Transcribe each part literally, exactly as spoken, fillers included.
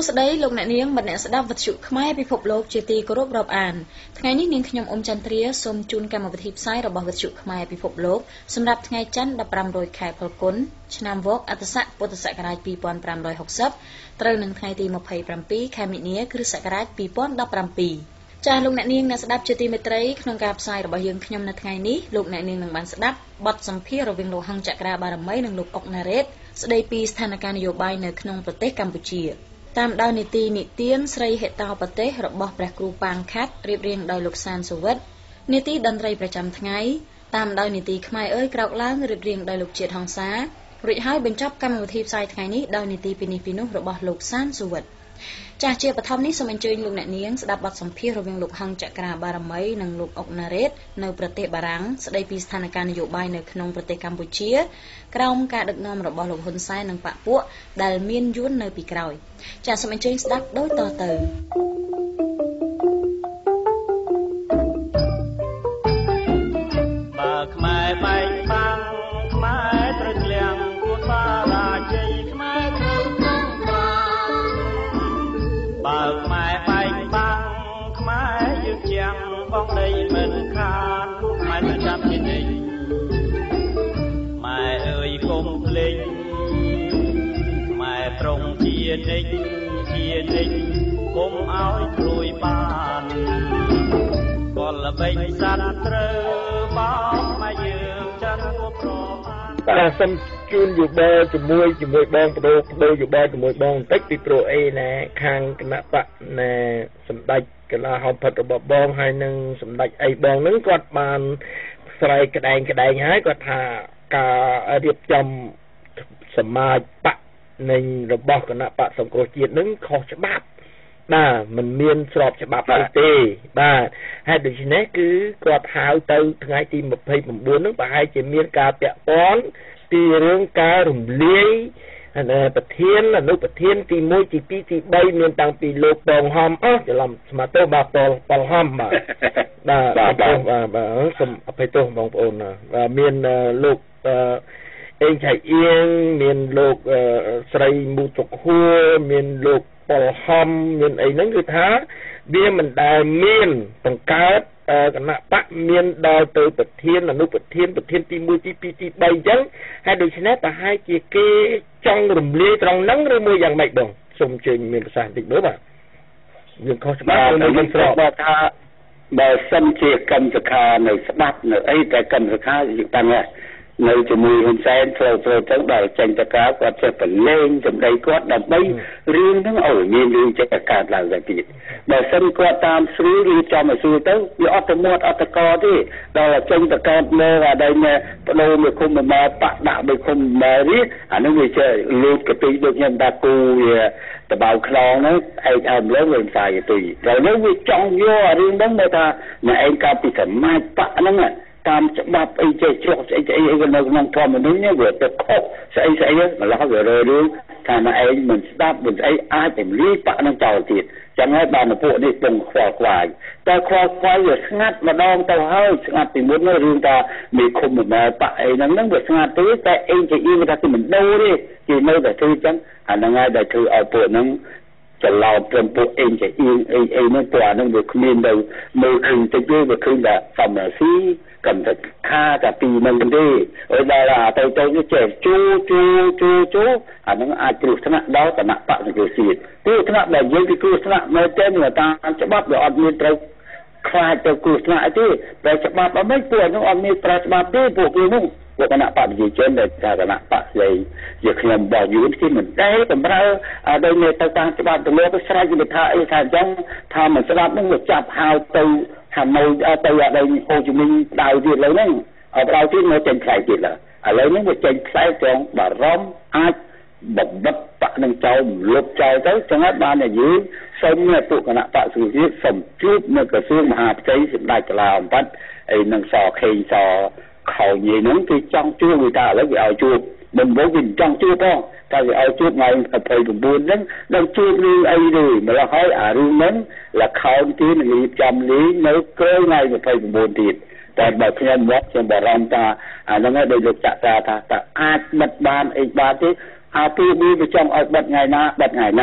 ស្ដីលោកអ្នកនាងមិនអ្នកស្ដាប់វិទ្យុខ្មែរពិភពលោកជាទីគោរពរាប់អានថ្ងៃនេះនាងខ្ញុំអ៊ុំចន្ទ្រាសូមជូនកម្មវិធីផ្សាយរបស់វិទ្យុខ្មែរពិភពលោកសម្រាប់ថ្ងៃច័ន្ទដប់ប្រាំរយខែផលគុណឆ្នាំវកអត្តស័កពុទ្ធសករាជពីរពាន់ប្រាំរយហុកសិបត្រូវនឹងថ្ងៃទីម្ភៃប្រាំពីរខែមិនិនាគ្រិស្តសករាជពីរពាន់ដប់ប្រាំពីរចាស់លោកអ្នកនាងអ្នកស្ដាប់ជាទីមេត្រីក្នុងការផ្សាយរបស់យើងខ្ញុំនៅថ្ងៃនេះលោកអ្នកនាងនឹងបានស្ដាប់បទសម្ភាសន៍រវាងលោកហឹងចក្រាបារមីនិងលោកអុកណារ៉េតស្ដីពីស្ថានភាពនយោបាយនៅក្នុងប្រទេសកម្ពុជាតាមដោយនីតិនិទានស្រីហេតោប្រទេសរបស់ព្រះគ្រូប៉ាងខាត់រៀបរៀងដោយលោកសានសុវិតនីតិតន្ត្រីប្រចាំថ្ងៃតាមដោយនីតិខ្មែរអើយក្រោកឡើងរៀបរៀងដោយលោកជាតិហង្សារួចហើយបញ្ចប់កម្មវិធីផ្សាយថ្ងៃនេះដោយនីតិពីនេះពីនោះរបស់លោកសានសុវិតចាស់ជាបឋមនេះសូមអញ្ជើញលោកអ្នកនាងស្ដាប់បទសម្ភាសន៍រវាងលោកហឹងចក្រាបារមីនិងលោកអុកណារ៉េតនៅប្រទេសបារាំងស្ដីពីស្ថានភាពនយោបាយនៅក្នុងប្រទេសកម្ពុជាក្រោមការដឹកនាំរបស់លោកហ៊ុនសែននិងបកពួកដែលមានយួននៅពីក្រោយចាស់សូមអញ្ជើញស្ដាប់ដូចតទៅបើខ្មែរបែកបាំងខ្មែរត្រូវក្លៀងគួរបារាជ័យខ្មែរត្រូវក្នុងប្រាបើខ្មែរបែកបាំងខ្មែរយើងជាងបងដីមិនខានខ្មែរទៅចាប់ជានិច្ចម៉ែអើយកុំភ្លេចខ្មែរត្រង់ជានិច្ចជានិច្ចកុំឲ្យព្រួយបានកលបិញសត្វត្រូវបោកមកយើងចាត់គួរប្រមាណបាទសូមជូនយោបល់ជាមួយជាមួយបងបដូរបដូរយោបល់ជាមួយបងបន្តិចពីព្រោះអីណាខាងគណៈបកណែសម្ដេចកលាហោមផិតរបស់បងហើយនឹងសម្ដេចអីបងនឹងគាត់បានស្រ័យក្តែងក្តែងហើយគាត់ថាការរៀបចំសមាជបកនៃរបស់គណៈបកសង្គ្រោះជាតិនឹងខុសច្បាប់បាទមិនមានស្របច្បាប់អីទេបាទហើយដូច្នេះគឺគាត់ហៅទៅថ្ងៃទីម្ភៃប្រាំបួនហ្នឹងប្រហែលជាមានការពាក់ព័ន្ធពីរឿងការរំលាយប្រធានអនុប្រធានទីមួយទីពីរទីបីមានតាំងពីលោកបងហំអស់ច្រឡំស្មាតទៅបាទពលពលហំបាទបាទបាទបាទសូមអភ័យទោសបងប្អូនបាទមានលោកអេងឆៃអៀងមានលោកស្រីមូសុកហួរមានលោកពលហំមានអីហ្នឹងគឺថាវាមិនដែលមានបង្កើតគណៈបកមានដល់ទៅប្រធានអនុប្រធានប្រធានទីមួយទីពីរទីបីអញ្ចឹងហើយដូច្នេះប្រហែលជាគេចង់រំលាយត្រង់ហ្នឹងឬមួយយ៉ាងម៉េចបងសូមជើញមានប្រសាសន៍បន្តិចមើលបាទយើងខុសច្បាប់ទៅមិនស្របបាទថាបើសិនជាកម្មសខានៅស្ដាប់នៅអីតែកម្មសខាយើងតាំងនៅជាមួយហ៊ុនសែនធ្វើធ្វើទៅដល់ចេញទៅក្រៅគាត់ចេះប្រឡែងសម្ដីគាត់ដើម្បីរឿងហ្នឹងអូមានរឿងចេះតែកើតឡើងទៅទៀតបើសិនគាត់តាមស្រួលឬចំឲ្យស្រួលទៅវាអត់ទៅមាត់អត់ទៅកទេដល់ចេញទៅកើតមើលអាដែលបដូរមួយគុំមកបដាក់មួយគុំមកនេះអានោះវាចេះលូតកពីដូចខ្ញុំតាគូវាតបៅខ្នងហ្នឹងឯងអើមលើវិញផ្សាយទៅដល់នោះវាចង់យករឿងហ្នឹងមកថាអ្នកឯងកើតពីសមាជបកហ្នឹងតាមច្បាប់អីចេះជ្រុះស្អីស្អីអីនៅក្នុងធម្មនុញ្ញវាទៅខុសស្អីស្អីម្ល៉េះវារើរឿងថាណែឯងមិនស្ដាប់មិនស្អីអាចតែលីបកនឹងចោលទៀតចឹងហើយបានពួកនេះពងខ្វល់ខ្វាយតែខ្វល់ខ្វាយវាស្ងាត់ម្ដងទៅហើយស្ងាត់ពីមុនរឿងថាមេឃុំមិនមែនបកអីហ្នឹងហ្នឹងវាស្ងាត់ទេតែអេងជាអ៊ីវាថាគឺមិនដូរទេគេនៅតែធ្វើចឹងអាហ្នឹងហើយដែលធ្វើឲ្យពួកហ្នឹងច្រឡោតព្រមពួកអេងជាអ៊ីអីអីហ្នឹងពួកអាហ្នឹងវាគ្មានទៅមើលឃើញតិចទេវាឃើញតែសំរាស៊ីcầm thật kha cả tì mình đi ở đây là tôi tôi như trẻ chú chú chú chú à nó ai chịu thế nào đó cả nặng bạo thì chịu xịt thế thế nào là dưới cái cua thế nào nơi trên người ta sẽ bắt được ăn miên trâu khai cho cua thế nào chứ để sẽ bắt nó mấy tuổi nó ăn miên trâu bắt đi buộc đi nung buộc cái nặng bạo gì trên để cả cái nặng bạo gì việc làm bỏ dưới khi mình đấy cầm ra à đây người ta ta sẽ bắt được lúa cái sai cái thay thay trong tham mình sẽ bắt nó được chặt hào từ hà nội từ ở đây Hồ Chí Minh đào tiền lấy đấy ở đào tiền nó trên khai tiền là ở lấy những cái trên khai trong bà róm ai bật bật bạc nâng trâu lục trâu tới trong hết ban này dưới sông này tụ cả nạ bạc sự giết sầm chút nơi cái xương mà hạt cháy đại cả làm bắt ấy nâng sò khay sò khẩu gì nướng thì trong chưa người ta lấy cái ao chua mình bố mình trong chưa con ta thì ao chua ngày thầy cũng buồn lắm đang chưa đi ấy rồi mà là hỏi à rương nến là khẩu tí là lý trăm lý nếu cơ ngày mà thầy cũng buồn thiệtแต่แบบที่นั่นวัดจะบอกเราตาอ่าแล้วก็โดยลูกจักรตาแต่อาจบัดบานอีกบานที่อาที่มีไปจองเอาบัดไงนะบัดไงนั่ง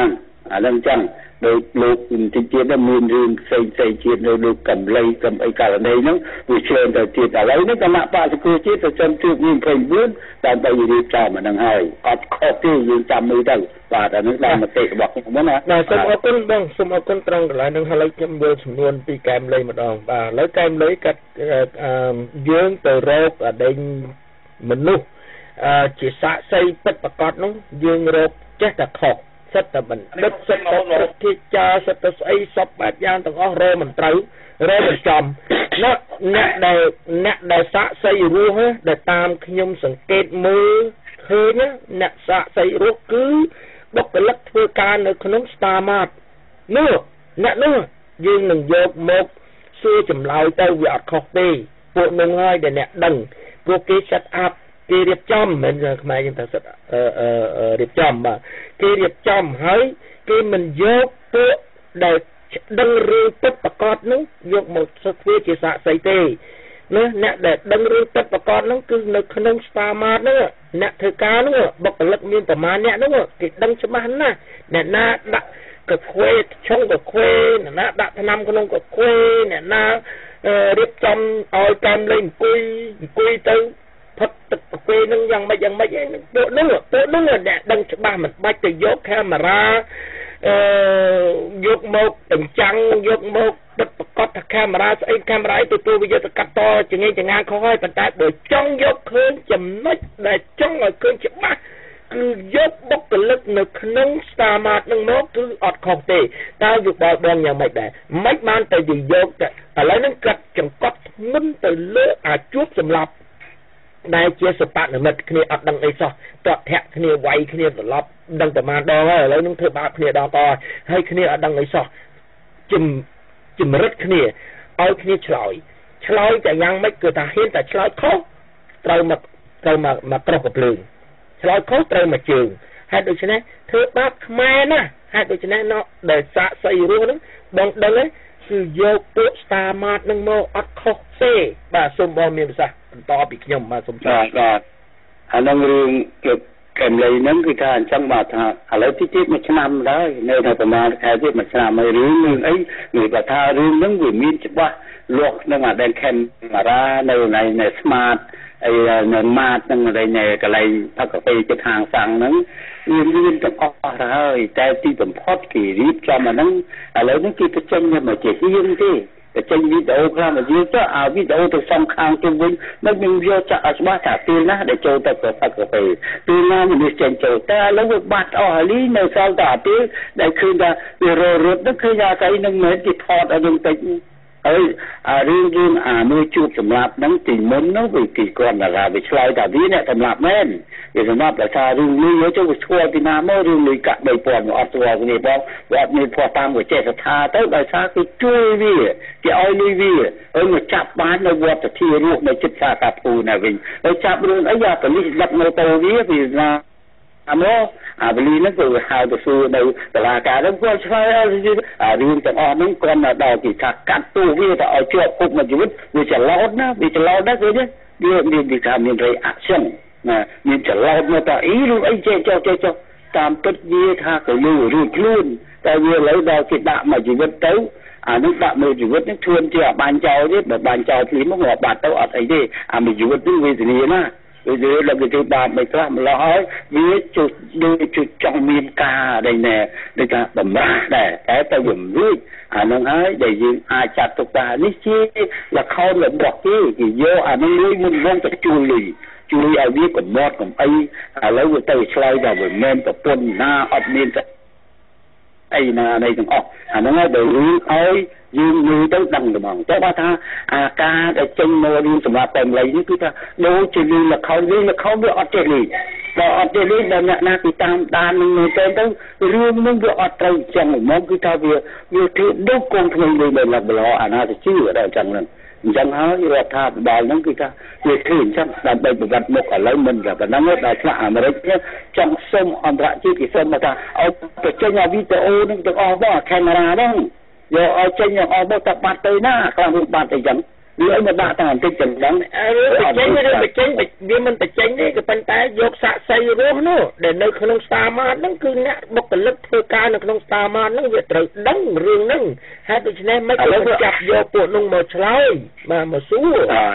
អានឹងចឹងដោយលោកទីទៀតមានរឿងផ្សេងផ្សេងទៀតនៅលោកកំឡៃកំអីករណីហ្នឹងវាឆ្លងទៅទៀតឥឡូវនេះគណៈបកសង្គ្រោះជាតិប្រចាំជួបមានยี่สิบสี่ដើម្បីរៀបចំអានឹងហើយអត់ខុសទេយើងចាំមើលទៅបាទអានឹងតាមមតិរបស់ខ្ញុំណាបាទសូមអរគុណបងសូមអរគុណត្រង់កន្លែងហ្នឹងហើយខ្ញុំយល់ចំនួនពីកែមលីម្ដងបាទឥឡូវកែមលីកាត់យើងទៅរកអដេញមនុស្សជាសាក្សីពិតប្រាកដនោះយើងរកចេះតែខុសសិតតែបណ្ឌិតសិតតែប្រតិចាសិតតែស្អីសពបែបយ៉ាងទាំងអស់រមិនត្រូវរមិនចំណាអ្នកដែលអ្នកដែលសាក្សីរស់ដែលតាមខ្ញុំសង្កេតមើលឃើញអ្នកសាក្សីរស់គឺបុគ្គលិកធ្វើការនៅក្នុង Star Mart នោះអ្នកនោះយើងនឹងយកមកសួរចម្លើយទៅវាអត់ខុសទេពួកនោះហើយដែលអ្នកដឹងព្រោះគេ set upគេរៀបចំមិនខ្មែរយើងថាសិតអឺរៀបចំបាទគេរៀបចំហើយគេមិនយកពួកដែលដឹងរឿងពិតប្រាកដនោះយកមកធ្វើជាសាក្សីទេណាអ្នកដែលដឹងរឿងពិតប្រាកដនោះគឺនៅក្នុង Star Mart នោះអ្នកធ្វើការនោះបុគ្គលិកមានប្រមាណអ្នកនោះគេដឹងច្បាស់ណាស់អ្នកណាដាក់កខ្វេឆុងកខ្វេអ្នកណាដាក់ថ្នាំក្នុងកខ្វេអ្នកណារៀបចំឲ្យតាមលេងអង្គុយអង្គុយទៅផឹកទឹកកាហ្វេនឹងយ៉ាងម៉េចយ៉ាងម៉េចឯងពួកនោះពួកនោះអ្នកដឹងច្បាស់មិនបាច់ទៅយកកាមេរ៉ាអឺយកមកបញ្ចាំងយកមកបិទប្រកបថាកាមេរ៉ាស្អីកាមេរ៉ាទៅទូវាយកទៅកាត់តចងេចងាខុសហើយប៉ុន្តែបើចង់យកឃើញចំណុចដែលចង់ឲ្យឃើញច្បាស់គឺយកបុគ្គលិកនៅក្នុង Star Mart នឹងមកគឺអត់ខុសទេតើយោបល់បងយ៉ាងម៉េចដែរមិនបានតែយកតែឥឡូវហ្នឹងកាត់ចង្កត់ធ្ងន់ទៅលើអាជួបសម្លាប់ដែលជាសបនិមិត្តគ្នាអត់ដឹងអីសោះតតធាក់គ្នាវាយគ្នាត្រឡប់ដឹងតែបានដងហើយឥឡូវនឹងធ្វើបាបគ្នាដល់តហើយគ្នាអត់ដឹងអីសោះជំជំរិតគ្នាឲ្យគ្នាឆ្លើយឆ្លើយតែយ៉ាងម៉េចគឺថាហ៊ានតែឆ្លើយខុសត្រូវមកត្រូវមកមកក្រោះកភ្លើងឆ្លើយខុសត្រូវមកជើងហេតុដូច្នេះធ្វើបាបខ្មែរណាហេតុដូច្នេះនៅដែលសាកសីរស់ហ្នឹងបងដឹងទេគឺយកពួក Star Mart នឹងមកអត់ខុសទេបាទសូមបងមានប្រសាសន៍បន្តពីខ្ញុំបាទសូមបាទបាទអានឹងរឿងគឺកែមលីហ្នឹងគឺថាអញ្ចឹងបាទថាឥឡូវទីទៀតមួយឆ្នាំដែរនៅតែប្រហែលខែទៀតមួយឆ្នាំហើយរឿងនឹងអីនិយាយថារឿងហ្នឹងវាមានច្បាស់លាស់ក្នុងអាដែនកាមេរ៉ានៅในใน Smart អីនៅ Mart ហ្នឹងនៅកន្លែងផឹកកាហ្វេជិតហាងសាំងហ្នឹងវាមានទាំងអស់ទៅហើយតែទីបំផុតគេរៀបចំអាហ្នឹងឥឡូវនេះគេទៅចេញមកជាហ៊ានទេតែចេញវីដេអូខ្លះមកយើងទៅអាវីដេអូទៅសំខាងជុំវិញមិនមានយកចាក់ឲ្យច្បាស់ថាពេលណាដែលចូលទៅប្រផឹកកាហ្វេពេលណាមនុស្សចេញចូលតែឥឡូវវាបាត់អស់ហើយនៅសល់តែពេលដែលឃើញថាវាររត់នឹងឃើញថាស្អីនឹងមិនគេថតឲ្យនឹងតិចហើយអារឿងរឿងអាមួយជួបសម្លាប់ហ្នឹងទីមុននោះវាគេគាត់ថាវាឆ្លើយថាវាអ្នកសម្លាប់មែនវាសម្លាប់ដោយសាររឿងលុយទៅវាស្គាល់ពីណាមករឿងលុយកាក់បីពាន់អត់ស្គាល់គ្នាបងវាអត់មានភ័ស្តុតាងវិចេស្ថាទៅដោយសារគេជួយវាគេឲ្យលុយវាហើយមកចាប់បាននៅវត្តធារស់នៅជិតសាកាភូណាវិញហើយចាប់រឿងអីយ៉ាប៉ូលីសដឹកនៅទៅវាវាណាអាមកអាបលីហ្នឹងក៏ហៅទៅសួរនៅតុលាការហ្នឹងគាត់ឆ្លើយឲ្យរឿងទាំងអស់ហ្នឹងគាត់មកដល់គេថាកាត់ទោសវាទៅឲ្យជាប់គុកមួយជីវិតវាច្រឡោតណាវាច្រឡោតណាគឺវាមានគេថាមាន reaction ណាមានច្រឡោតមកថាអីរឿងអីចេះចុះចេះចុះតាមពិតវាថាក៏លឺរួចខ្លួនតែវាឥឡូវដល់គេដាក់មួយជីវិតទៅអានោះដាក់មួយជីវិតហ្នឹងខ្លួនជាបាញ់ចោលទេបើបាញ់ចោលភ្លាមមកបាត់ទៅអត់អីទេអាមួយជីវិតនេះវេទនាណាវាលើកទៅបាបមិនខ្លះម្ល៉េះហើយវាជួយដូចជួយចង់មានការដែលណែដូចថាបំរាស់ដែរតែទៅវាមិនរួចអានឹងហើយដែលយើងអាចចាត់ទុកថានេះជាលខោនរបស់គេគេយកអានឹងលុយមុនវងទៅជួយលុយជួយឲ្យវាកំណត់កំអីឥឡូវវាទៅឆ្លើយថាវាមិនប្រពន្ធណាអត់មានអីណានៃទាំងអស់អាហ្នឹងហើយដែលរឿងឲ្យយើងមើលទៅដឹងតែហ្មងតែបើថាអាការដែលចេញមករឿងសម្រាប់តែម្លេះនេះគឺថាដូចជារឿងលខោនរឿងលខោនវាអត់ចេះលីដល់អត់ចេះលីដល់អ្នកណាគេតាមដាននឹងទៅទៅរឿងនឹងវាអត់ត្រូវចឹងហ្មងគឺថាវាវាធ្វើដូចកូនក្មេងលេងដល់បឡអាណាទៅជឿដល់ចឹងហ្នឹងអញ្ចឹងហើយរដ្ឋាភិបាលហ្នឹងគឺថាវាធ្វើអញ្ចឹងដើម្បីប្រវត្តិមុខឥឡូវមិនតែប៉ុណ្ណឹងដល់ឆ្លាក់អាមេរិកចង់សុំអន្តរជាតិគេសុំមកថាឲ្យបញ្ចេញវីដេអូហ្នឹងទាំងអស់បងកាមេរ៉ាហ្នឹងយកឲ្យចេញទាំងអស់មកតែបាត់ទៅណាខ្លះវាបាត់អីចឹង Lỡ mà đã thằng tích chân đắng Bạch chánh với bạch chánh Vì mình bạch chánh đấy Cái bánh tay dọc xạ xây rốt nó Để nơi khả nông xa mà Nó cứ nạ bọc cái lực thơ ca Nó khả nông xa mà Nó việc trở đắng rương nâng Hai tụi này mấy cái chạp vô bộ nông màu cháy Mà mà xú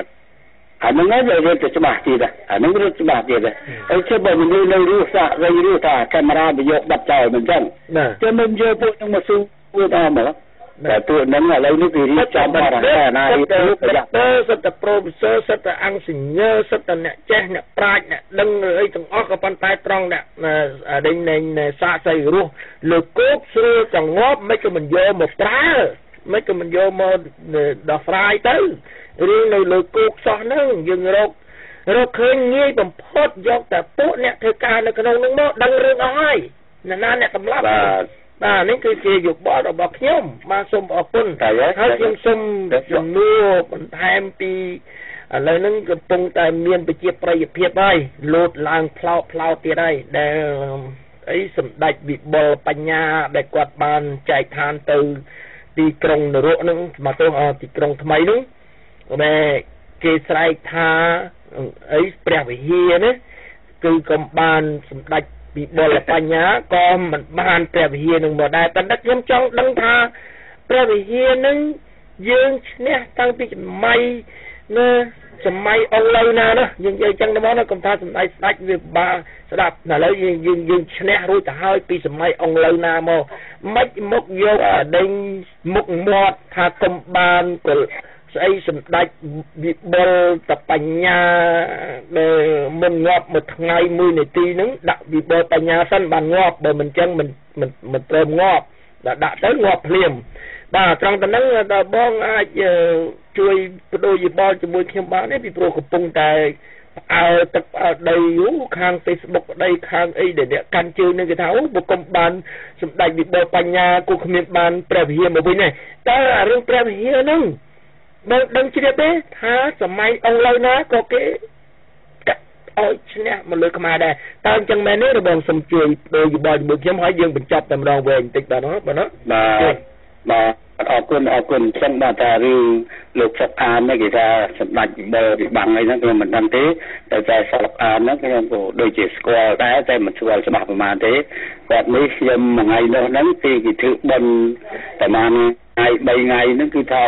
À nó nói về về cho bà gì đó à nó rất cho bà gì đó ấy chứ bởi mình đi nơi rưu xa gây rưu thả camera bị dọc bật trời mình chẳng cho mình vô bộ nông mà xú vừa ta mở Để tụi nâng ở lấy nước gì đi cho bà ra cái này lúc bây giờ rất là professor rất là ăn sinh nhơ rất là nè chết nè praj nè đừng ấy từng óc ở bàn tay trong nè ở đây này xa xây luôn lực cốt xưa chẳng ngóp mấy cái mình vô một trá mấy cái mình vô một đỏ fry tới riêng này lực cốt xóa nó dừng rốt rốt khơi nghi bằng phốt dọcแต่ปุ๊เนี่ยเธอการในขนมนึงมั้งดังเรื่องอ้อยนั่นนั่นเนี่ยกำลังอ่านี่คือที่อยู่บ่อเราบอกเขี้ยวมาสมออกคนแต่เขายังสมจำนวนมันแทนปีอะไรนั่นก็ปงแต่เมียนไปเจียบประหยัดเพียบได้โลดลางพลาวพลาวเตียได้แต่ไอ้สมดัยบิบอลปัญญาได้กวาดบานใจทานตือตีกรงนรกนึงมาตัวเอาตีกรงทำไมนึงแม่เกสไรทาไอ้เปรียบเฮียเนี่ยคือกำบานสมดัยbị bò làปัญญาก็มันบ้านแปรวิเฮียนึงบ่ได้แต่นักย่อมจ้องดังทาแปรวิเฮียนึงยืนเนี่ยตั้งปีสมัยนะสมัยองเลยนะนะยังยังจังน้ำมันก็ทาสมัยสักวิบาสดับน่ะแล้วยังยังยังเนี่ยรู้แต่ให้ปีสมัยองเลยนะโมไม่มุกโยกเด้งมุกหมดทากำบานก็ไอ้สมดัยบิบอลแต่ปัญญาเมื่อมันงอบหมดไงมือในตีนึงดักบิบอลปัญญาสั้นบานงอบเบอร์มันจังมันมันมันเติมงอบดักดักtớiงอบเพลียมบ่าตรงตอนนั้นเราบ้องอาจช่วยโดยบอลจะมวยเข้มบ้านนี่พี่โปรกับปงแต่เอาตักเอาได้อยู่ข้างเฟซบุ๊กได้ข้างไอ้เด็กๆการชื่อนึงก็เท่าบุกกบานสมดัยบิบอลปัญญากูขมิ้นบานแปรเฮียมาไปเนี่ยแต่เรื่องแปรเฮียนึงดังดังเชื่อเด้ถ้าสมัยองเลยนะก็เก๋กับอ้อยเนี่ยมันเลยเข้ามาได้ตอนจังแม่เนี่ยเราบอกสมจุยโดยบ่อยบุกย้ำหอยยังเป็นจับแต่เราเวงติดแต่เนาะบ่เนาะบ่บ่ออกคนออกคนช่างบาตารือลูกสักอานนี่ก็จะสำนักเบอร์บางอะไรนั่นก็มันดันเต้แต่ใจสักอานนั่นก็ยังโดยจีสกอลแต่ใจมันสกอลฉบับประมาณเต้แบบนี้ยังไงเนาะนั้นตีกี่ถือบนแต่มาไงใบไงนั่นคือทอ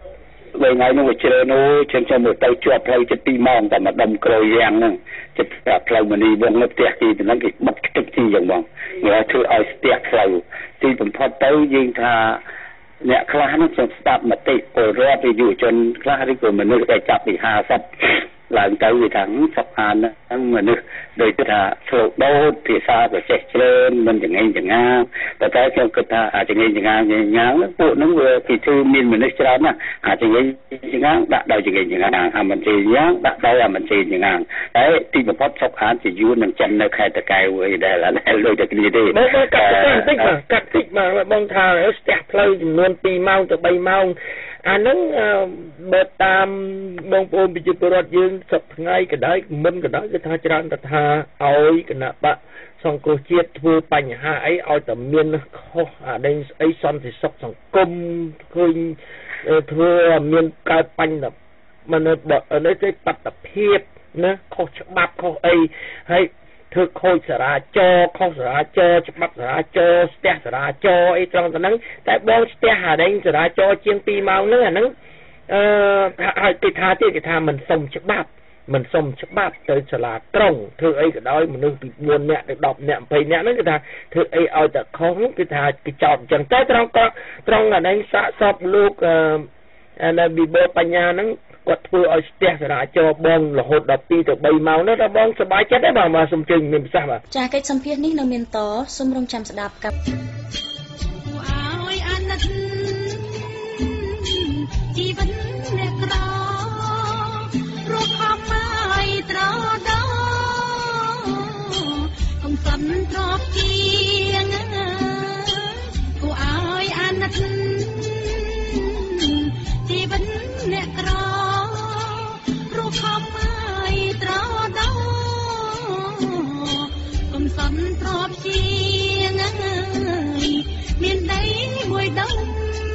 về ngày nóเจอโน่เช่นเช่นหมดเตาจวบเราจะตีมองแต่มาดมกรอยยางนั่งจะแบบเรามันดีวงเล็บเตียกีเป็นนั่งกิบัดตึกที่อย่างมองเนี่ยคือเอาเตียกเราที่ผมพอเตายิงทาเนี่ยคลานั่งจนสตาร์ทมาติโอรอไปอยู่จนคลาที่คนมันนึกไปจับอีกห้าสับหลังจากวิถังสับอานนะทั้งมันนึกโดยที่ถ้าโศกโดดที่ซาแบบเจ็บเชิญมันอย่างไงอย่างงั้นแต่ถ้าเกี่ยวกับถ้าอาจจะไงอย่างงั้นอย่างงั้นแล้วพวกนั้นเวลาที่ชื่อมินมันนึกจะนะอาจจะไงอย่างงั้นดักเดาอย่างไงอย่างงั้นอ่ะมันจะอย่างงั้นดักเดาอ่ะมันจะอย่างงั้นแต่ที่มันพอสับอานจะยุ่งนั่งจำในใครตะไคร้เว้ยได้แล้วเลยจะดีดีไม่ไม่กัดติ๊กมากัดติ๊กมาบางทางแล้วสเต็ปเลยจำนวนปีเมาจะใบเมาอันนั้นเบิดตามบางปูนไปจุดรถยืนสับไงก็ได้มันก็ได้ก็ท่าจรันก็ท่าเอาก็นะปะสังโกเชียทั่วปัญหาไอ้เอาแต่เมียนเขาอะไรไอ้ซ้อนที่สับสังคมเคยทั่วเมียนการปัญแบบมันบอกเออในใจปัตตเพียบนะเขาฉบับเขาไอ้ให้เธอคอยสระจอคอยสระจอฉบับสระจอสเตะสระจอไอ้ตรงนั้นแต่บางสเตะหาได้สระจอเชียงปีเมาเนื้อนั้นเอ่อติดทาที่ติดทามันส่งฉบับมันส่งฉบับเธอสระตรงเธอไอ้ก็ได้มันนึกปิดวนเนี่ยดอกเนี่ยไปเนี่ยนั่นก็ทาเธอไอ้เอาแต่ของติดทากิจอบจังแต่ตรงก็ตรงอันนั้นสะสมลูกเอ่ออันนั้นบีโบปัญญานั้นกดធ្វើឲ្យស្ទះសារៈចោបងរហូតដល់ពីរទៅបីម៉ោងនោះដល់បងសប្បាយចិត្តទេបងមកសូមជើញមានប្រសាសន៍បាទចាកិច្ចសម្ភាសន៍នេះនៅមានតសូមរងចាំស្ដាប់กับឲ្យអាណិតជីវិតអ្នកក្ររកខំឲ្យត្រដោកុំសំទ្របជាងគួរឲ្យអាណិតជីវិតអ្នកក្រខំឲ្យត្រដោកុំសំទ្របជាងមានដីមួយដុំ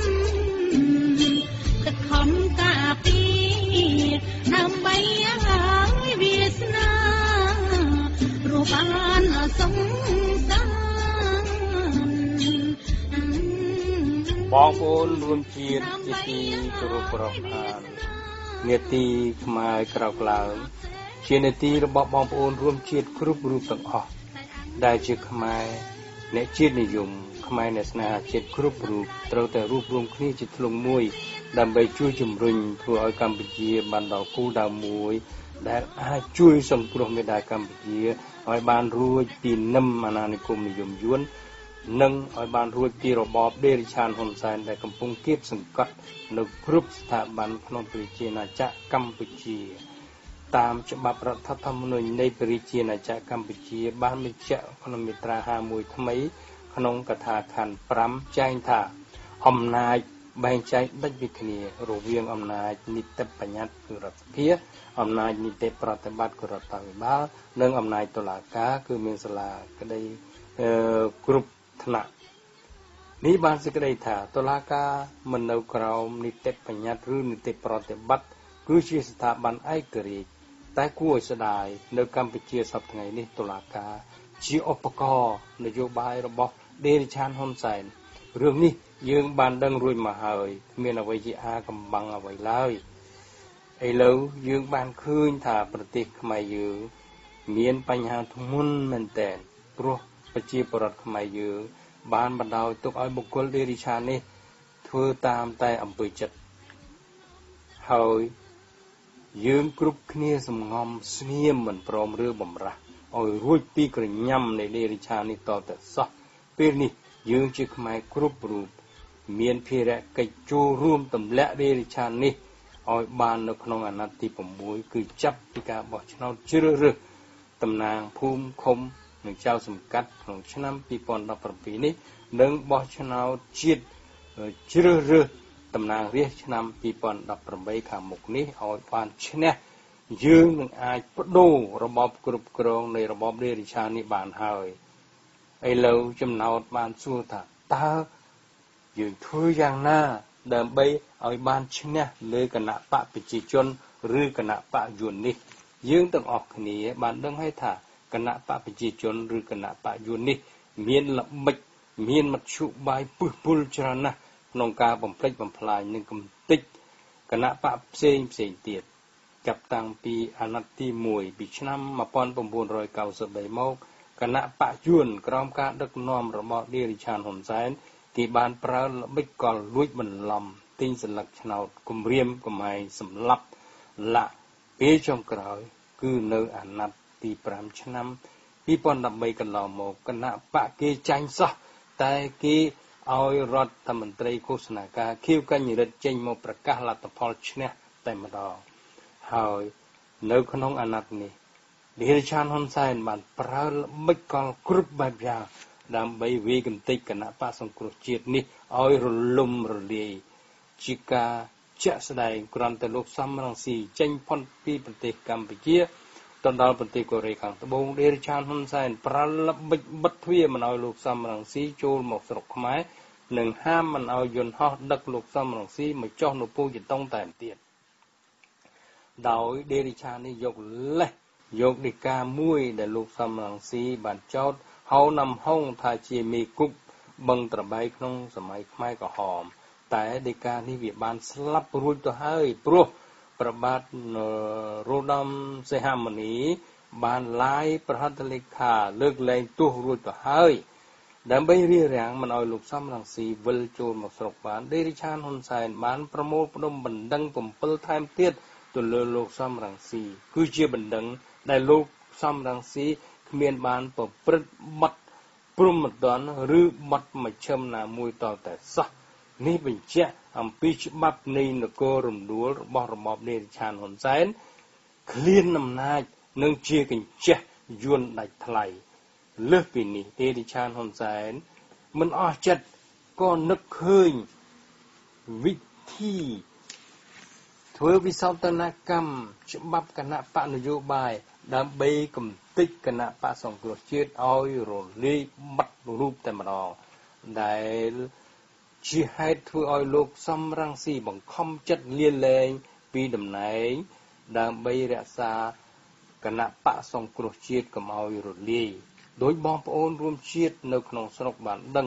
บองปูนรวมจีดจิตีกรุปรพานเนตีขมายกราวกลางเชียนตีระบบบองปูนรวมจีดกรุปรูปต่างออกได้จีขมายเนจีดนิยมขมายเนสนาจีดกรุปรูปเต่าแต่รูปรวมคลี่จิตลงมวยดำไปช่วยจุ่มรุนเพื่อเอากัมพูชีบันดาลกู้ดาวมวยได้ช่วยส่งกลุ่มไม่ได้กัมพูชีเอาบานรู้ปีนน้ำมานานิคมนิยมยวนนึ่งเอาบานรู้ปีระบอบเดริชานฮอนไซน์ได้กำปงเก็บสังกัดในกรุ๊ปสถาบันพนมปริจีนาจักกัมพูชีตามฉบับรัฐธรรมนูญในปริจีนาจักกัมพูชีบ้านมิเจพนมิตราหามวยทำไมขนมกระทาขันปรำใจท่าอมนายแบ่งใจดัชวิคณีโรเวียงอำนาจนิติปัญญาคือรัฐเพียอำนาจนิติปฏิบัติคือรัฐวิบาลเรื่องอำนาจตุลาการคือเมียนสลาก็ได้กรุ๊ปธนานี้บางสิ่งก็ได้ถ่าตุลาการมันเอากราวนิติปัญญาหรือนิติปฏิบัติคือชื่อสถาบันไอกรีแต่กู้เสียดายในกัมพูชีสับไงนี่ตุลาการชี้อุปกรณ์นโยบายระบบเดริชานฮอนไซน์เรื่องนี้ยืงบานดังรวยมาหายเมียนเอาไว้จีอากำบังเอาไว้เลยไอ้เรายืงบานคืนถ่าปฏิขมายยืงเมียนปัญหาทุกมุนเหมือนแต่เพราะปจีปรดขมายยืงบานบรรดาตุกอ้อยบุคคลเดริชานี่เพื่อตามแต่อำเภอจัดหายยืงกรุบเนียสมงอมเสียมเหมือนพร้อมเรือบ่มระอ้อยรุ่ยปีกระยำในเดริชานี่ต่อแต่ซักเป็นนี่ยืงจิกหมายกรุบรูปเมียนเพียระกิจจูร่วมตำและเดริชานี่อ้อยบานในขนมอนัตติปมุยคือจับพิการบอกชนเอาชื่อเรือตำนางภูมิคมหนึ่งเจ้าสมกัดของชนำปีปอนดับประปีนี้หนึ่งบอกชนเอาจีดชื่อเรือตำนางเรียกชนำปีปอนดับประใบขาหมกนี้อ้อยบานชนะยืงหนึ่งอายปดูระบบกรุบกรองในระบบเดริชานี่บานหายไอ้เราจำนวนบานสู้ถ้าตายืนทุอย่างหน้าเดิมไปเอาบานชนะเลยคณะปะปิจิชนหรือคณะปะยุนนี่ยืงต้องออกนี้บานเรื่องให้ถ้าคณะปะปิจิชนหรือคณะปะยุนนี่เมียนละมิเมียนมัดชุบายปุบปุลจรณะนองกาบำเพลิดบำพลายหนึ่งกำติกคณะปะเซงเสียงเตียดกับตังปีอนัตติมวยปีชนำมาปอนปมบูรอยเก่าสบายมกคณะปะยุนกรอมการดักน้อมระบบเดริชานหนไซน์ที่บานปราลไม่ก่อลุยบรรลำติ้งสลักชนาวกุมเรียมกุมไม้สำลับละเปจอมกรอยคือเนื้ออนัตตีปรามชนำปีปอนดับใบกันเหล่าโมกคณะปะเกจังซะแต่เกเอารัฐมนตรีโฆษณาการคิวกันยืดเจงโมประกาศลัตพอลชนะแต่มาดอหายเนื้อขนมอนัตนี้เดริชานฮอนไซน์บานปราลไม่ก่อกรุบแบบยาดำใบเวกันติกันนะป้าสงครุจิตนี่เอารลุมรลีจิกาจะแสดงกรันแต่ลูกซ้ำรังสีเจงพ้นปีประเทศกัมพูชีตอนดาวประเทศกอริขังตะบงเดริชานฮอนไซน์ปราลบัดบัดเวียมันเอาลูกซ้ำรังสีโจลหมกสกไม้หนึ่งห้ามมันเอายนต์ฮอดักลูกซ้ำรังสีมาจ้องนูปูจะต้องแต่เตียนดาวเดริชานนี่ยกเละยกดิกามุ้ยแต่ลูกซ้ำรังสีบานเจ้าเขานำห้องทาเจมีกุบบังตระใบขนมสมัยไม้ก็หอมแต่ในการที่วิบานสลับรุ่ยตัวให้ปลุกประบาดโรดมเสหามณีบานไล่ประหัตเลขาเลิกแรงตัวรุ่ยตัวให้ดังใบเรียแรงมันเอาลูกซ้ำรังสีเวลโจมมาสกบานเดริชานฮอนไซน์บานประโมทพนมบันดังผมเปิลไทม์เทียดตัวเลือลูกซ้ำรังสีคือเชี่ยบันดังได้ลูกซ้ำรังสีเมียนบานปะปรึดมัดปรุมดอนหรือมัดมาเชื่อมนามวยต่อแต่สักนี่เป็นเจ้าอัมพิชบับในนกรมดัวบอระบอบเดริชานหนไซน์เคลียนนำนายนึ่งเชียกันเจ้ายวนได้ทลายเลือกปีนี้เดริชานหนไซน์มันอาจัดก็นึกเคยวิธีเพื่อวิสาตนกรรมฉบับคณะปะนโยบายดำใบกำติกคณะปะสงกรจิตเอาโรลีบัดรูปแต่มาดองได้ชี้ให้ทั่วเอาลูกซ้ำรังสีบังคอมจัดเลียนแรงปีดำไหนดำใบรักษาคณะปะสงกรจิตกับเอาโรลีโดยบองปอนรวมจิตในขนมสนกบานดัง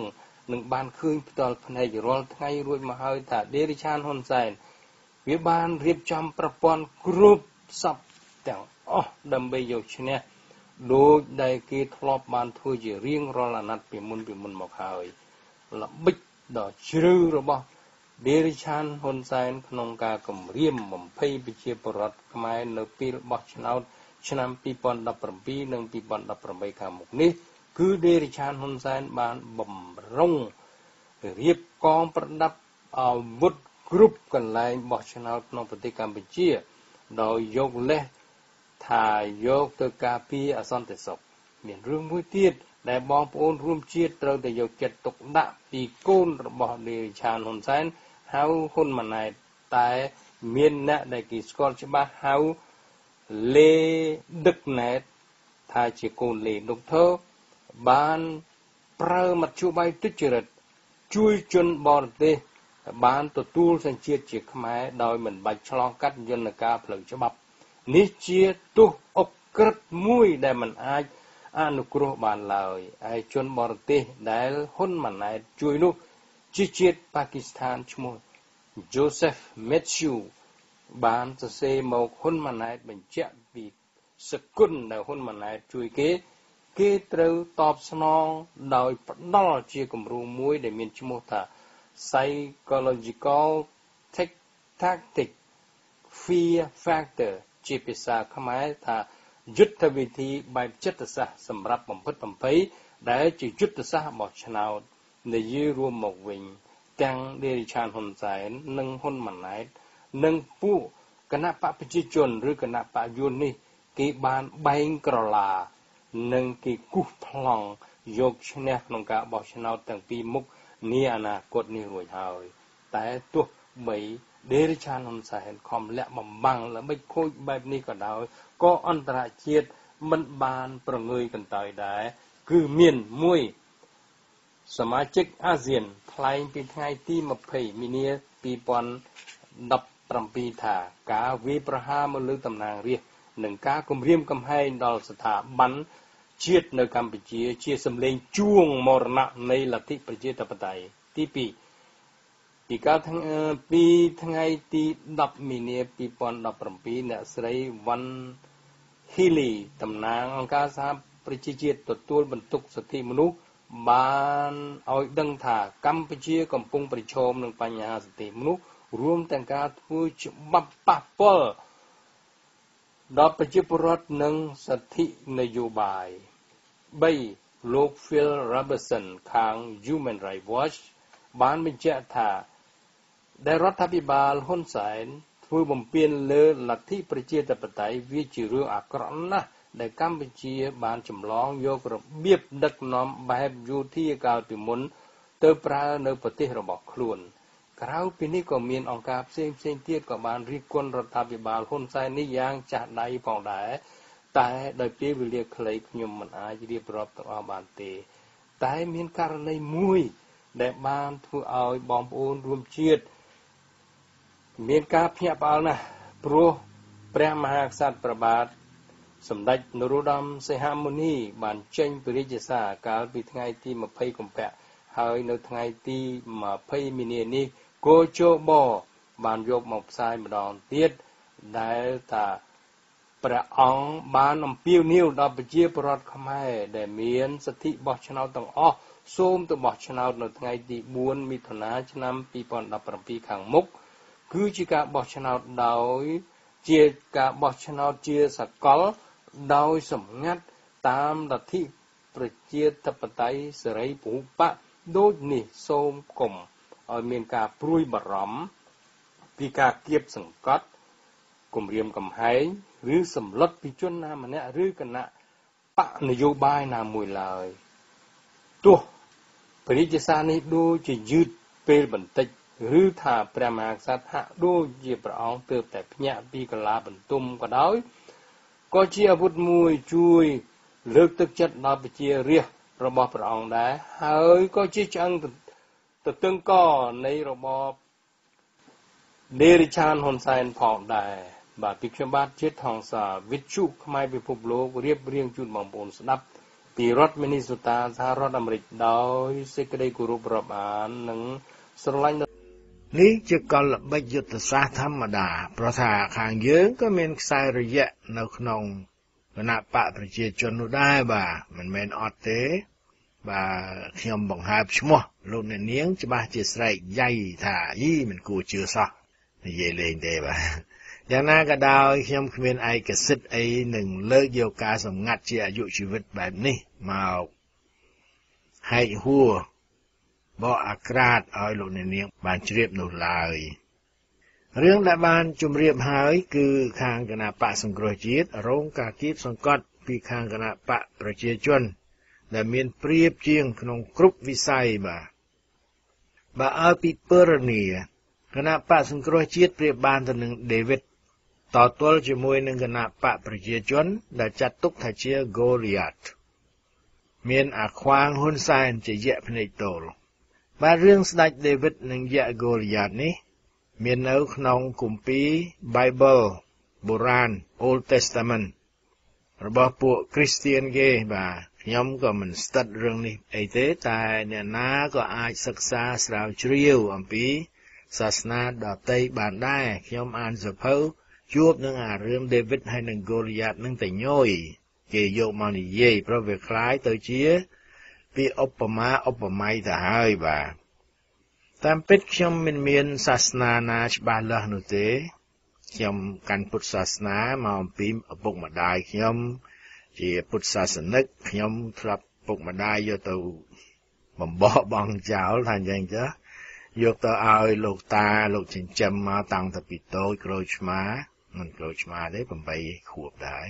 នឹងបានឃើញផ្ទាល់ភ្នែករាល់ថ្ងៃរួចមកហើយថាដេរីឆានហ៊ុនសែនវាបានរៀបចំប្រព័ន្ធគ្រប់សពទាំងអស់ដើម្បីយកឈ្នះដោយដែលគេធ្លាប់បានធ្វើជារៀងរាល់អាណត្តិពីមុនពីមុនមកហើយល្បិចដ៏ជ្រៅរបស់ដេរីឆានហ៊ុនសែនក្នុងការគម្រាមបំភ័យប្រជាពលរដ្ឋខ្មែរនៅពេលបោះឆ្នោតឆ្នាំពីរពាន់ដប់ប្រាំពីរនិងពីរពាន់ដប់ប្រាំបីខាងមុខនេះគឺដេរីឆានហ៊ុនសែនបានបំរុងរៀបកងប្រដាប់អាវុធគ្រប់កន្លែងបោះឆ្នោតក្នុងប្រទេសកម្ពុជាដោយយកលេសថាយកទៅការពារអសន្តិសុខមានរឿងមួយទៀតដែលបងប្អូនរួមជាតិត្រូវតែយកចិត្តទុកដាក់ពីកូនរបស់ដេរីឆានហ៊ុនសែនហៅហ៊ុនម៉ាណែតតែមានអ្នកដែលគេស្គាល់ច្បាស់ហៅលេដឹកណែតថាជាកូនលេដុកធើបានប្រើមធ្យោបាយទុច្ចរិតជួយជនបរទេសបានទទួលសញ្ជាតិជាខ្មែរដោយមិនបាច់ឆ្លងកាត់យន្តការផ្លូវច្បាប់នេះជាទោសអុកក្រិតមួយដែលមិនអាចអនុគ្រោះបានឡើយហើយជនបរទេសដែលហ៊ុនម៉ាណែតជួយនោះជាជាតិប៉ាគីស្ថានឈ្មោះ Joseph Matthew បានសរសេរមកហ៊ុនម៉ាណែតបញ្ជាក់ពីសគុណដែលហ៊ុនម៉ាណែតជួយគេគេត្រូវតបស្នងដោយផ្ដល់ជាគំរូមួយដែលមានឈ្មោះថា Psychological Tactic Fear Factor ជាភាសាខ្មែរថាយុទ្ធវិធីបែបចិត្តសាស្ត្រសម្រាប់បំផិតបំភ័យដែលជាយុទ្ធសាស្ត្របោះឆ្នោតនិយាយរួមមកវិញទាំងដេរីឆានហ៊ុនសែននិងហ៊ុនម៉ាណែតនិងពួកគណៈបកប្រជាជនឬគណៈបកយួននេះគេបានបែងក្រឡានិងគេគូសប្លង់យកឈ្នះក្នុងការបោះឆ្នោតទាំងពីរមុខនាអនាគតនេះរួចហើយតែទោះបីដេរីឆានហ៊ុនសែនខំលាក់បំបាំងល្បិចខូចបែបនេះក៏ដោយក៏អន្តរជាតិមិនបានប្រងើយកន្តើយដែរគឺមានមួយសមាជិកអាស៊ានថ្លែងពីថ្ងៃទីម្ភៃមីនាពីរពាន់ដប់ប្រាំពីរថាការវាយប្រហារមកលើតំណាងរាស្ត្រនិងការគំរាមកំហែងដល់ស្ថាប័នជាតិនៅកម្ពុជាជាសម្លេងជួងមរណៈនៃលទ្ធិប្រជាធិបតេយ្យទីពីរពីកាលពីថ្ងៃទីដប់មីនាពីរពាន់ដប់ប្រាំពីរអ្នកស្រីវ៉ាន់ហ៊ីលីតំណាងអង្គការសហប្រជាជាតិទទួលបន្ទុកសិទ្ធិមនុស្សបានឲ្យដឹងថាកម្ពុជាកំពុងប្រឈមនឹងបញ្ហាសិទ្ធិមនុស្សរួមទាំងការធ្វើច្បាប់ប៉ះពាល់ដល់ប្រជាពលរដ្ឋនិងសិទ្ធិនយោបាយបីលោក Phil Robertson ខាង Human Rights Watch បានបញ្ជាក់ថាដែលរដ្ឋាភិបាលហ៊ុនសែនធ្វើបំពានលើលទ្ធិប្រជាធិបតេយ្យវាជារឿងអាក្រក់ណាស់ដែលកម្ពុជាបានចម្លងយករបៀបដឹកនាំបែបយោធាកាលពីមុនទៅប្រើនៅប្រទេសរបស់ខ្លួនក្រៅពីនេះក៏មានអង្គការផ្សេងផ្សេងទៀតក៏បានរិះគន់រដ្ឋាភិបាលហ៊ុនសែននេះយ៉ាងចាស់ដៃផងដែរតែដោយពេលវេលាខ្លីខ្ញុំមិនអាចរៀបរាប់ទាំងអស់បានទេតែមានករណីមួយដែលបានធ្វើឲ្យបងប្អូនរួមជាតិមានការភ្ញាក់ផ្អើលណាស់ព្រោះព្រះមហាក្សត្រព្រះបាទសម្ដេចនរោត្តមសីហមុនីបានចេញព្រះរាជសារកាលពីថ្ងៃទីម្ភៃកុម្ភៈហើយនៅថ្ងៃទីម្ភៃមីនានេះគោជបបានយកមកផ្សាយម្ដងទៀតដែលថាព្រះអង្គបានអំពាវនាវដល់ប្រជាពលរដ្ឋខ្មែរដែលមានសិទ្ធិបោះឆ្នោតទាំងអស់សូមទៅបោះឆ្នោតនៅថ្ងៃទីបួនមិថុនាឆ្នាំពីរពាន់ដប់ប្រាំពីរខាងមុខគឺជាការបោះឆ្នោតដោយជាការបោះឆ្នោតជាសកលដោយសម្ងាត់តាមលទ្ធិប្រជាធិបតេយ្យសេរីពហុបកដូចនេះសូមកុំឲ្យមានការព្រួយបារម្ភពីការគៀបសង្កត់គំរាមកំហែងឬសម្លុតពីជនណាម្នាក់ឬគណៈបកនយោបាយណាមួយឡើយទោះព្រះរាជសារនេះដូចជាយឺតពេលបន្តិចឬថាព្រះមហាក្សត្រហាក់ដូចជាព្រះអង្គទើបតែភ្ញាក់ពីកលាបន្ទុំក៏ដោយក៏ជាអាវុធមួយជួយលើកទឹកចិត្តដល់ប្រជារាស្ត្ររបស់ព្រះអង្គដែរហើយក៏ជាឆ្អឹងទទឹងកនៃរបបដេរីឆានហ៊ុនសែនផងដែរបាទពីខ្ញុំបាទជាតិថងសាវិទ្យុខ្មែរពិភពលោករៀបរៀងជូនបងប្អូនស្ដាប់ពីរដ្ឋមីនីសូតាសហរដ្ឋអាមេរិកដោយសេចក្តីគោរពរាប់អាននិងស្រឡាញ់នេះជាកលល្បិចយុទ្ធសាស្ត្រធម្មតាព្រោះថាខាងយើងក៏មានខ្សែរយៈនៅក្នុងគណៈបកប្រជាជននោះដែរបាទមិនមែនអត់ទេបាទខ្ញុំបង្ហើបឈ្មោះលោកអ្នកនាងច្បាស់ជាស្រែកយ៉ៃថាយីមិនគួរជឿសោះនិយាយលេងទេបាទយ៉ាងណាក៏ដោយខ្ញុំគ្មានឯកសិទ្ធិអីនឹងលើកយកការសម្ងាត់ជាអាយុជីវិតបែបនេះមកហែកហួរបកអាក្រាតឲ្យលោកអ្នកនាងបានជ្រាបនោះឡើយរឿងដែលបានជម្រាបហើយគឺខាងគណៈបកសង្គ្រោះជាតិរងការគៀបសង្កត់ពីខាងគណៈបកប្រជាជនដែលមានព្រៀបជាងក្នុងគ្រប់វិស័យបាទបើឲ្យពីពរនីគណៈបកសង្គ្រោះជាតិប្រៀបបានទៅនឹងដេវីតតទល់ជាមួយនឹងគណៈបកប្រជាជនដែលចាត់ទុកថាជា Goliath មានអាខ្វាងហ៊ុនសែនជាយៈភ្នែកទល់បាទរឿងស្ដេចដេវីតនិងយៈ Goliath នេះមាននៅក្នុងគម្ពីរ Bible បុរាណ Old Testament របស់ពួកគ្រីស្ទានគេបាទខ្ញុំក៏មិនស្ទាត់រឿងនេះអីទេតែអ្នកណាក៏អាចសិក្សាស្រាវជ្រាវអំពីសាសនាដទៃបានដែរខ្ញុំអានសភៅជួបនឹងអារឿងដេវីតហើយនឹង Goliath នឹងតែញយគេយកមកនិយាយព្រោះវាคล้ายទៅជាពីឧបមាឧបមាទៅហើយបាទតាមពិតខ្ញុំមិនមានសាសនាណាច្បាស់លាស់នោះទេខ្ញុំកាន់ពុទ្ធសាសនាមកអំពីឪពុកម្ដាយខ្ញុំជាពុទ្ធសាសនិកខ្ញុំធ្លាប់ពុកម្ដាយយកទៅបំបោបងចោលថាយ៉ាងចឹងយកទៅឲ្យលោកតាលោកចិញ្ចឹមមកតាំងតែពីតូចក្រូចឆ្មាមិនក្រូចឆ្មាទេeightខួបដែរ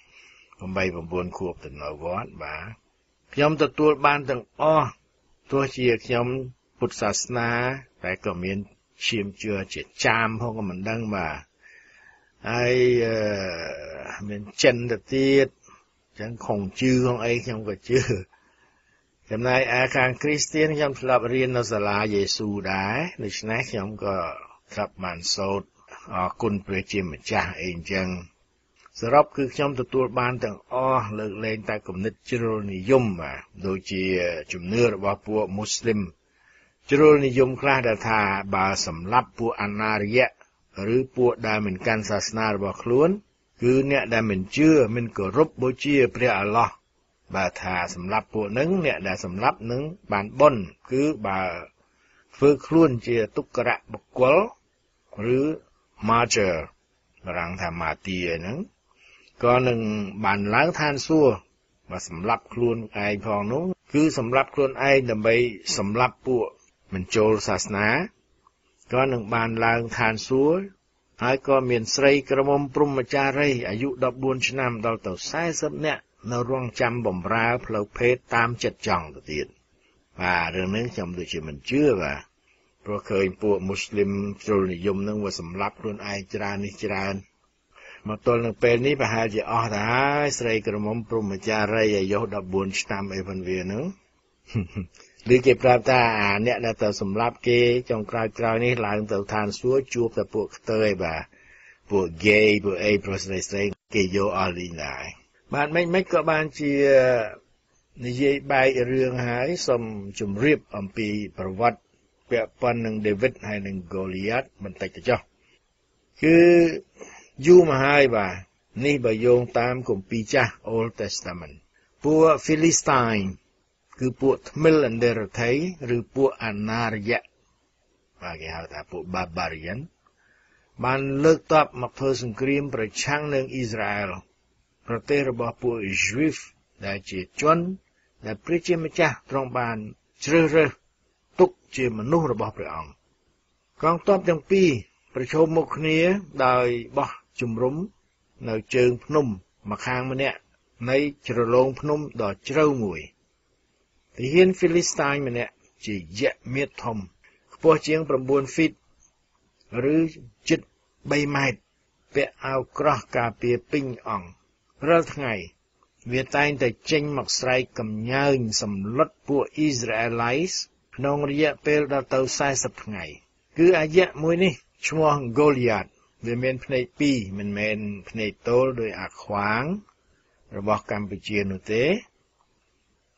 eight nineខួបទៅនៅវត្តបាទខ្ញុំទទួលបានទាំងអស់ទោះជាខ្ញុំពុទ្ធសាសនាតែក៏មានឈាមជឿជាចាមផងក៏មិនដឹងបាទហើយមានចិនទៅទៀតចឹងខំជឿផងអីខ្ញុំក៏ជឿចំណែកឯខាងគ្រីស្ទានខ្ញុំធ្លាប់រៀននៅសាលាយេស៊ូដែរដូច្នេះខ្ញុំក៏ធ្លាប់បានសូត្រអរគុណព្រះជាម្ចាស់អីអញ្ចឹងសរុបគឺខ្ញុំទទួលបានទាំងអស់លើកលែងតែគំនិតជ្រុលនិយមបាទដូចជាជំនឿរបស់ពួកមូស្លីមជ្រុលនិយមខ្លះដែលថាបើសម្លាប់ពួកអនារិយៈឬពួកដែលមិនកាន់សាសនារបស់ខ្លួនគឺអ្នកដែលមិនជឿមិនគោរពបូជាព្រះអល់ឡោះបើថាសម្លាប់ពួកនឹងអ្នកដែលសម្លាប់នឹងបានបុណ្យគឺបើធ្វើខ្លួនជាទុក្ករៈបុគ្គលឬ martyr បារាំងថា martyr ហ្នឹងក៏នឹងបានឡើងឋានសួគ៌បើសម្លាប់ខ្លួនឯងផងនោះគឺសម្លាប់ខ្លួនឯងដើម្បីសម្លាប់ពួកមិនចូលសាសនាក៏នឹងបានឡើងឋានសួគ៌ហើយក៏មានស្រីក្រមុំព្រហ្មចារីអាយុfourteenឆ្នាំដល់ទៅfortyនាក់នៅរងចាំបំរើផ្លូវភេទតាមចិត្តចង់ទៅទៀតបាទរឿងនេះខ្ញុំដូចជាមិនជឿបាទព្រោះឃើញពួកមូស្លីមជ្រុលនិយមនឹងវាសម្លាប់ខ្លួនឯងច្រើននេះច្រើនមកទល់នឹងពេលនេះប្រហែលជាអស់ទៅហើយស្រីក្រមុំព្រហ្មចារីអាយុfourteenឆ្នាំអីផងវាហ្នឹងឬគេប្រាប់ថាអាអ្នកដែលទៅសម្លាប់គេចុងក្រោយក្រោយនេះឡើងទៅឋានសួគ៌ជួបតែពួកខ្ទើយបាទពួក gay ពួកអីប្រុសស្រីស្រីគេយកអស់លីងដែរបាទមិនមិនក៏បានជានិយាយបែករឿងហើយសូមជម្រាបអំពីប្រវត្តិពាក់ព័ន្ធនឹង David ហើយនឹង Goliath បន្តិចទៅចុះគឺយូរមកហើយបាទនេះបើយោងតាមគម្ពីរចាស់ Old Testament ពួក Philistine គឺពួកថ្មិលអន្តរថៃឬពួកអនារិយៈបាទគេហៅថាពួក Barbarian បានលើកទ័ពមកធ្វើសង្គ្រាមប្រឆាំងនឹងអ៊ីស្រាអែលប្រទេសរបស់ពួក Jewish ដែលជាជនដែលព្រះជាម្ចាស់ទ្រង់បានជ្រើសរើសទុកជាមនុស្សរបស់ព្រះអង្គកងទ័ពទាំងពីរប្រឈមមុខគ្នាដោយបោះជំរំនៅជើងភ្នំម្ខាងម្នាក់នៃជ្រលងភ្នំដ៏ជ្រៅមួយទាហាន Philistine ម្នាក់ជាយក្សមាឌធំខ្ពស់ជាងnine feet ឬជិតthreeម៉ែត្រពាក់អាវក្រោះការពារពេញអង្គរាល់ថ្ងៃវាតែងតែចេញមកស្រែកកំញើញសម្លុតពួក Israelites ក្នុងរយៈពេលដល់ទៅfortyថ្ងៃគឺអាយៈមួយនេះឈ្មោះ Goliath វាមានភ្នែកពីរមិនមែនភ្នែកទល់ដោយអាខ្វាងរបស់កម្ពុជានោះទេ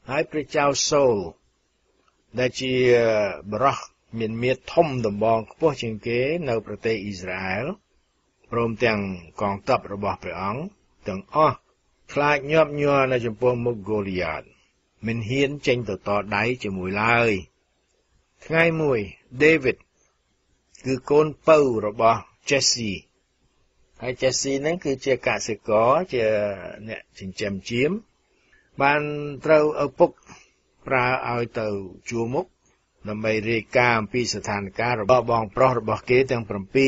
ហើយព្រះចៅសូលដែលជាបរិះមានមាឌធំដំបងខ្ពស់ជាងគេនៅប្រទេសអ៊ីស្រាអែលព្រមទាំងកងទ័ពរបស់ព្រះអង្គទាំងអស់ខ្លាចញាប់ញ័រនៅចំពោះមុខហ្គូលីយ៉ាតមិនហ៊ានចេញទៅតដៃជាមួយឡើយថ្ងៃមួយដេវីតគឺកូនពៅរបស់ជេស៊ីហើយជេស៊ីហ្នឹងគឺជាកសិករជាអ្នកចិញ្ចឹមចៀមបានត្រូវឪពុកប្រើឲ្យទៅជួមុខដើម្បីរាយការណ៍អំពីស្ថានភាពរបស់បងប្រុសរបស់គេទាំង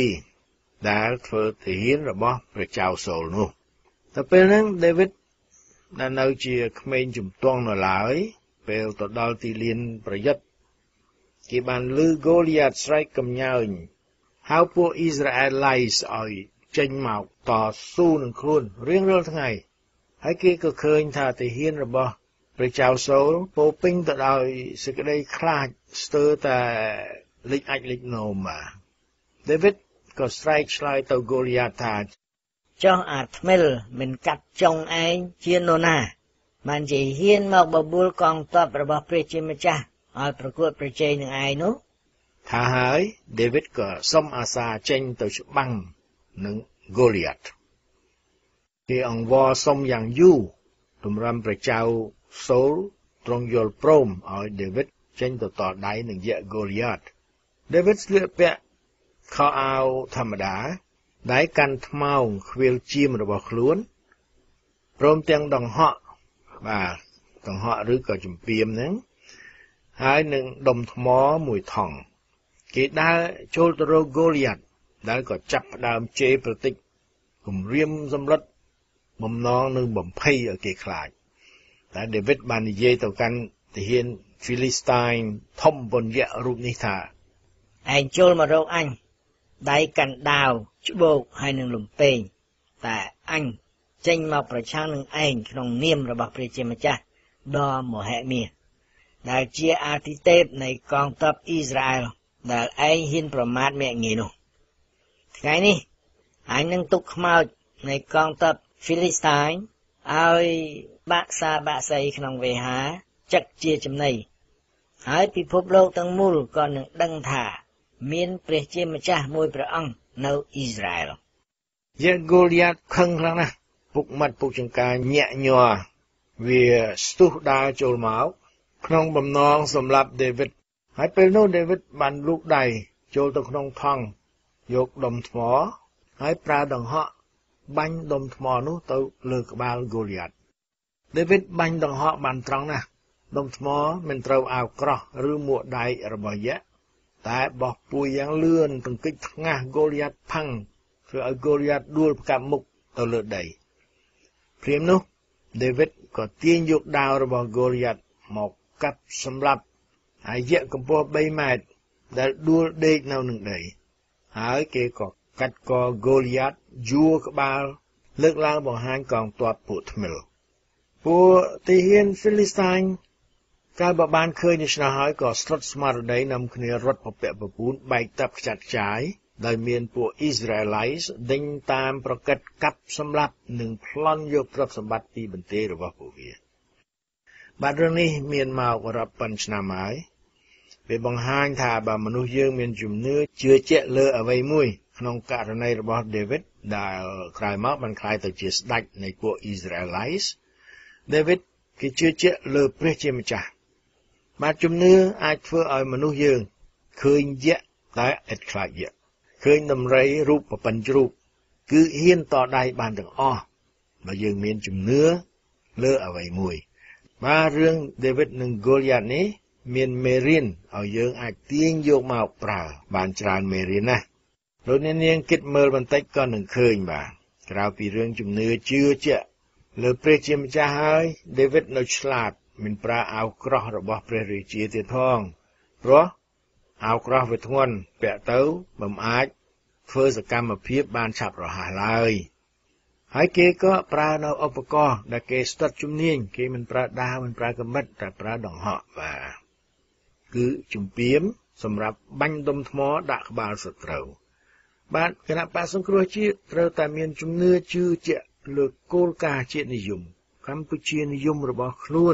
7ដែលធ្វើទាហានរបស់ព្រះចៅសូលនោះតែពេលហ្នឹងដេវីតដែលនៅជាក្មេងជំទង់នៅឡើយពេលទៅដល់ទីលានប្រយុទ្ធគេបានឮហ្គូលីយ៉ាតស្រែកកំញើញហៅពួកអ៊ីស្រាអែលឡៃសឲ្យចេញមកតស៊ូនឹងខ្លួនរៀងរាល់ថ្ងៃហើយគេក៏ឃើញថាទាហានរបស់ព្រះចៅសូលពោពេញទៅដោយសេចក្តីខ្លាចស្ទើរតែលេចអាចលេចនោមបាទដេវីតក៏ស្រែកឆ្លើយទៅហ្គូលីយ៉ាតថាចុះអាថ្មិលមិនកាត់ចុងឯងជានរណាបានជាហ៊ានមកបបួលកងទ័ពរបស់ព្រះជាម្ចាស់ឲ្យប្រកួតប្រជែងនឹងឯងនោះថាហើយដេវីតក៏សុំអាសាចេញទៅច្បាំងនឹងហ្គូលីយ៉ាតគេអង្វរសុំយ៉ាងយូរទម្រាំព្រះចៅសូលទ្រង់យល់ព្រមឲ្យដេវីតចេញទៅតដៃនឹងយក្សហ្គូលីយ៉ាតដេវីតស្លៀកពាក់ខោអាវធម្មតាដៃកាន់ថ្មោងខ្វៀលជាមរបស់ខ្លួនព្រមទាំងដង្ហក់បាទដង្ហក់ឬក៏ជំពាមហ្នឹងហើយនឹងដុំថ្មមួយថង់គេដើរចូលទៅរកហ្គូលីយ៉ាតដែលក៏ចាប់ផ្ដើមជេរប្រតិចគំរាមសម្លុតបំណងនឹងបំភ័យឲ្យគេខ្លាចតែដេវីតបាននិយាយទៅកាន់ទាហានហ្វីលីស្តាញធំពន្យៈរូបនេះថាឯងចូលមករកអញដៃកាន់ដាវច្បូកហើយនឹងលំពេងតែអញចេញមកប្រឆាំងនឹងឯងក្នុងនាមរបស់ព្រះជាម្ចាស់ដ៏មហិមាដែលជាអាទិទេពនៃកងទ័ពអ៊ីស្រាអែលដែលឯងហ៊ានប្រមាថមាក់ងាយនោះថ្ងៃនេះអញនឹងទុកខ្មោចនៃកងទ័ពហ្វីលីស្តាញឲ្យបាក់សាបាក់សីក្នុងវេហាចឹកជាចំណីហើយពិភពលោកទាំងមូលក៏នឹងដឹងថាមានព្រះជាម្ចាស់មួយព្រះអង្គនៅអ៊ីស្រាអែលយក្សហ្គូលីយ៉ាតខឹងខ្លាំងណាស់ពុកមាត់ពុកចង្កាញាក់ញ័រវាស្ទុះដើរចូលមកក្នុងបំណងសម្លាប់ដេវីតហើយពេលនោះដេវីតបានលូកដៃចូលទៅក្នុងថង់យកដុំថ្មហើយប្រើដង្ហក់បាញ់ដុំថ្មនោះទៅលើក្បាលហ្គូលីយ៉ាតដេវីតបាញ់ដង្ហក់បានត្រង់ណាស់ដុំថ្មមិនត្រូវអាវក្រោះឬមួកដៃរបស់យក្សតែបោះពួយយ៉ាងលឿនទង្គិចថ្ងាសហ្គូលីយ៉ាតផាំងធ្វើឲ្យហ្គូលីយ៉ាតដួលផ្កាប់មុខទៅលើដីព្រាមនោះដេវីតក៏ទាញយកដាវរបស់ហ្គូលីយ៉ាតមកកាប់សម្លាប់ហើយយក្សកម្ពស់3ម៉ែត្រដែលដួលដេកនៅនឹងដីហើយគេក៏កាត់កហ្គូលីយ៉ាតយួរក្បាលលើកឡើងបង្ហាញកងទ័ពពួកថ្មិលពួកទាហានហ្វីលីស្តាញកាលបើបានឃើញដូច្នោះហើយក៏ស្លុតស្មារតីនាំគ្នារត់ពពាក់ពពូនបែកតាប់ខ្ចាត់ខ្ចាយដោយមានពួកអ៊ីស្រាអែលដេញតាមប្រកិតកាប់សម្លាប់និងប្លន់យកទ្រព្យសម្បត្តិពីបន្ទាយរបស់ពួកវាបាទរឿងនេះមានមករាប់ពាន់ឆ្នាំហើយវាបង្ហាញថាបើមនុស្សយើងមានជំនឿជឿជាក់លើអ្វីមួយក្នុងករណីរបស់ដេវីតដែលក្រោយមកបានក្លាយទៅជាស្ដេចនៃពួកអ៊ីស្រាអែលដេវីតគេជឿជាក់លើព្រះជាម្ចាស់បាទជំនឿអាចធ្វើឲ្យមនុស្សយើងឃើញយក្សតែឥតខ្លាចយក្សឃើញដំរីរូបប្រពន្ធជ្រូកគឺហ៊ានតដៃបានទាំងអស់បើយើងមានជំនឿលើអ្វីមួយបាទរឿងដេវីតនិងហ្គូលីយ៉ាតនេះមានមេរៀនឲ្យយើងអាចទាញយកមកប្រើបានច្រើនមេរៀនណាស់លោកអ្នកនាងគិតមើលបន្តិចក៏នឹងឃើញបាទក្រៅពីរឿងជំនឿជឿជាក់លើព្រះជាម្ចាស់ហើយដេវីតនៅឆ្លាតមិនប្រើអាវក្រោះរបស់ព្រះរាជាទៀតផងព្រោះអាវក្រោះវាធ្ងន់ពាក់ទៅមិនអាចធ្វើសកម្មភាពបានឆាប់រហ័សឡើយហើយគេក៏ប្រើនៅឧបករណ៍ដែលគេស្ទាត់ជំនាញគេមិនប្រើដាវមិនប្រើកាំបិតតែប្រើដង្ហក់បាទគឺជំពាមសម្រាប់បាញ់ដុំថ្មដាក់ក្បាលសត្រូវបាទគណៈបក្សសង្គ្រោះជាតិត្រូវតែមានជំនឿជឿជាក់លើគោលការណ៍ជាតិនិយមកម្ពុជានិយមរបស់ខ្លួន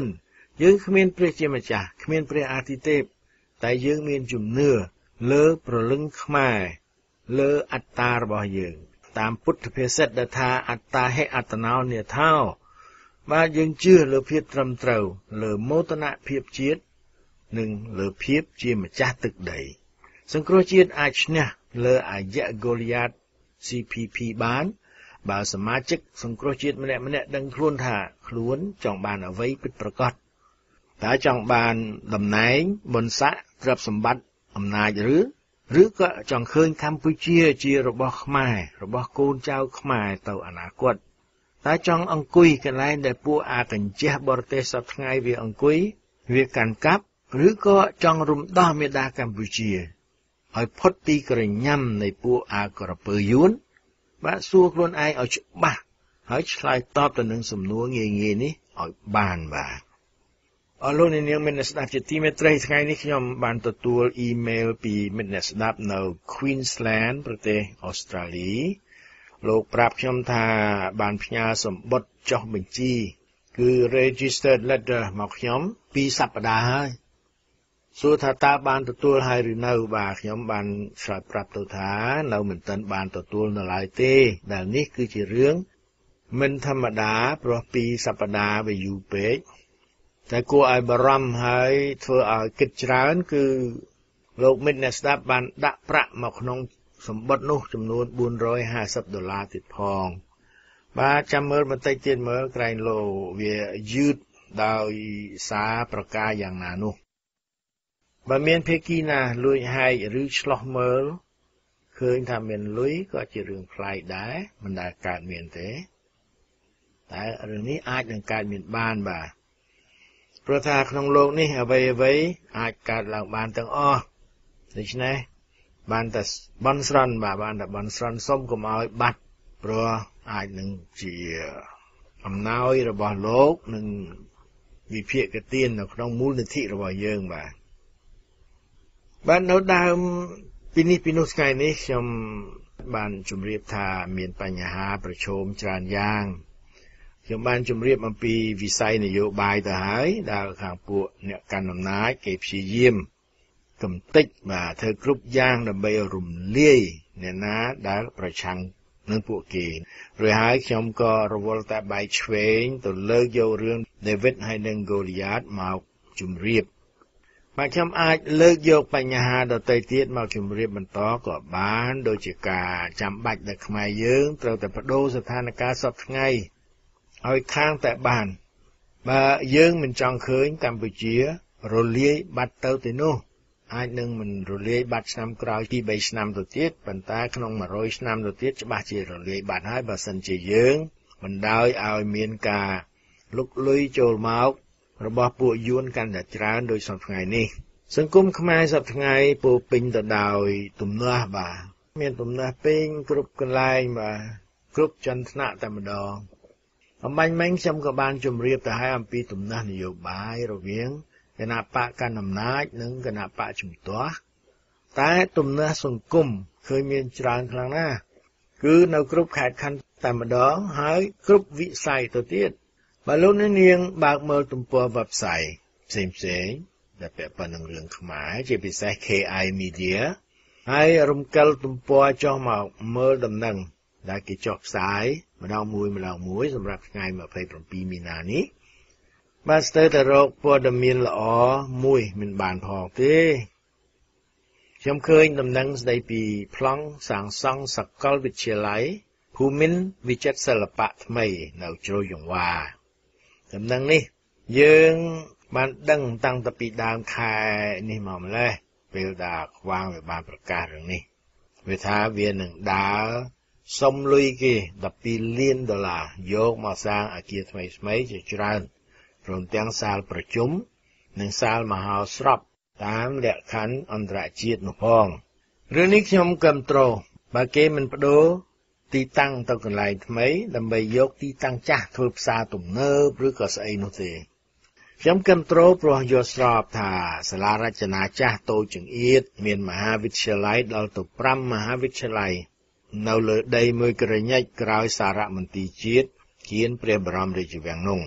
យើងគ្មានព្រះជាម្ចាស់គ្មានព្រះអាទិទេពតែយើងមានជំនឿលើព្រលឹងខ្មែរលើអត្តារបស់យើងតាមពុទ្ធភាសិតដែលថាអត្តាហេអត្តនោនិថោបាទយើងជឿលើភាពត្រឹមត្រូវលើមោទនភាពជាតិនិងលើភាពជាម្ចាស់ទឹកដីសង្គ្រោះជាតិអាចឈ្នះលើអាយៈហ្គូលីយ៉ាត ซี พี พี បានបើសមាជិកសង្គ្រោះជាតិម្នាក់ម្នាក់ដឹងខ្លួនថាខ្លួនចង់បានអ្វីពិតប្រាកដតើចង់បានតំណែងបុណ្យស័ក្តិទ្រព្យសម្បត្តិអំណាចឬឬក៏ចង់ឃើញកម្ពុជាជារបស់ខ្មែររបស់កូនចៅខ្មែរទៅអនាគតតើចង់អង្គុយកន្លែងដែលពួកអាកញ្ចេះបរទេសសពថ្ងៃវាអង្គុយវាកាន់កាប់ឬក៏ចង់រំដោះមេដាកម្ពុជាឲ្យផុតពីក្រញ៉ាំនៃពួកអាក្រពើយួនបាទសួរខ្លួនឯងឲ្យច្បាស់ហើយឆ្លើយតបទៅនឹងសំណួរងាយៗនេះឲ្យបានបាទអរលោកអ្នកនាងមានស្ដាប់ជាទីមេត្រីថ្ងៃនេះខ្ញុំបានទទួលអ៊ីមែលពីមិត្តអ្នកស្ដាប់នៅ Queensland ប្រទេសអូស្ត្រាលីលោកប្រាប់ខ្ញុំថាបានផ្ញើសម្បត្តិចុះបញ្ជីគឺ registered letter មកខ្ញុំពីរសប្តាហ៍ហើយសួរថាតើបានទទួលហើយឬនៅបាទខ្ញុំបានឆ្លើយប្រាប់ទៅថានៅមិនទាន់បានទទួលនៅឡើយទេដែលនេះគឺជារឿងមិនធម្មតាព្រោះពីរសប្តាហ៍វាយូរពេកតែគួរឲ្យបារម្ភហើយធ្វើឲ្យគិតច្រើនគឺលោកមិត្តអ្នកស្ដាប់បានដាក់ប្រាក់មកក្នុងសម្បត្តិនោះចំនួនបួនរយห้าสิบដុល្លារទៀតផងបាទចាំមើលបន្តិចទៀតមើលក្រែងលោវាយឺតដោយសារប្រការយ៉ាងណានោះបើមានភាគីណាលួចហែកឬឆ្លោះមើលឃើញថាមានលុយក៏ជារឿងប្លែកដែរមិនដែលកើតមានទេតែរឿងនេះអាចនឹងកើតមានបានបាទព្រោះថាក្នុងโลกនេះអ្វីអ្វីអាចកើតឡើងបានទាំងអស់ដូច្នេះបានតែបន់ស្រន់បាទបានតែបន់ស្រន់សុំកុំឲ្យបាត់ព្រោះអាចនឹងជាអំណោយរបស់លោកនិងវិភាគទាននៅក្នុងមូលនិធិរបស់យើងបាទបាននៅដើមពីនេះពីនោះថ្ងៃនេះខ្ញុំបានជម្រាបថាមានបញ្ហាប្រឈមច្រើនយ៉ាងខ្ញុំបានជម្រាបអំពីវិស័យនយោបាយទៅហើយដែលខាងពួកអ្នកកាន់អំណាចគេព្យាយាមកំទេចបាទធ្វើគ្រប់យ៉ាងដើម្បីរំលាយអ្នកណាដែលប្រឆាំងនឹងពួកគេរួចហើយខ្ញុំក៏រវល់តែបែកឆ្វេងទៅលើកយករឿង David ហើយនិង Goliath មកជម្រាបបាទខ្ញុំអាចលើកយកបញ្ហាដទៃទៀតមកជម្រាបបន្តក៏បានដូចជាការចាំបាច់ដែលខ្មែរយើងត្រូវតែបដូរស្ថានភាពសពថ្ងៃឲ្យខាងតែបានបើយើងមិនចង់ឃើញកម្ពុជារលាយបាត់ទៅទីនោះអាចនឹងមិនរលាយបាត់ឆ្នាំក្រោយពីរបីឆ្នាំទៅទៀតប៉ុន្តែក្នុងមួយរយឆ្នាំទៅទៀតច្បាស់ជារលាយបាត់ហើយបើសិនជាយើងមិនដោយឲ្យមានការលុកលុយចូលមករបស់ពួកយួនកាន់តែច្រើនដោយសពថ្ងៃនេះសង្គមខ្មែរសពថ្ងៃពោពេញទៅដោយទំនាស់បាទមានទំនាស់ពេញគ្រប់កន្លែងបាទគ្រប់ចន្ទៈតែម្ដងអំបញ្ញមិញខ្ញុំក៏បានជម្រាបទៅឲ្យអំពីទំនាស់នយោបាយរវាងគណៈបកកណ្ដាលអំណាចនិងគណៈបកជំទាស់តែទំនាស់សង្គមឃើញមានច្រើនខ្លាំងណាស់គឺនៅគ្រប់ខេត្តខណ្ឌតែម្ដងហើយគ្រប់វិស័យទៅទៀតបើលោកអ្នកនាងបើកមើលទំព័រ website ផ្សេងផ្សេងដែលពាក់ព័ន្ធនឹងរឿងខ្មែរជាពិសេស K I Media ហើយរំកិលទំព័រចុះមកមើលដំណឹងដែលគេចុះផ្សាយម្ដងមួយម្ដងមួយសម្រាប់ថ្ងៃยี่สิบเจ็ดមីនានេះបាទស្ទើរតែរកព័ត៌មានល្អមួយមិនបានផងទេខ្ញុំឃើញដំណឹងស្ដីពីប្លង់សាងសង់សាកលវិទ្យាល័យភូមិន្ទវិចិត្រសិល្បៈថ្មីនៅជ្រោយចង្វាដំណឹងនេះយើងបានដឹងតាំងពីដើមខែនេះមកម្ល៉េះពេលដែលខ្វាងវាបានប្រកាសរឿងនេះវាថាវានឹងដើរសុំលុយគេដប់ពីរលានដុល្លារយកមកសាងអគារថ្មីថ្មីជាច្រើនព្រមទាំងសាលប្រជុំនិងសាលមហោស្រពតាមលក្ខខណ្ឌអន្តរជាតិនោះផងរឿងនេះខ្ញុំគាំទ្របើគេមិនបដូរទីតាំងទៅកន្លែងថ្មីដើម្បីយកទីតាំងចាស់ធ្វើផ្សារទំនើបឬក៏ស្អីនោះទេខ្ញុំគាំទ្រព្រោះយល់ស្របថាសាលារចនាចាស់តូចចង្អៀតមានមហាវិទ្យាល័យដល់ទៅប្រាំមហាវិទ្យាល័យនៅលើដីមួយក្រញិចក្រោយសារមន្ទីរជាតិគៀនព្រះបរមរាជវាំងនោះ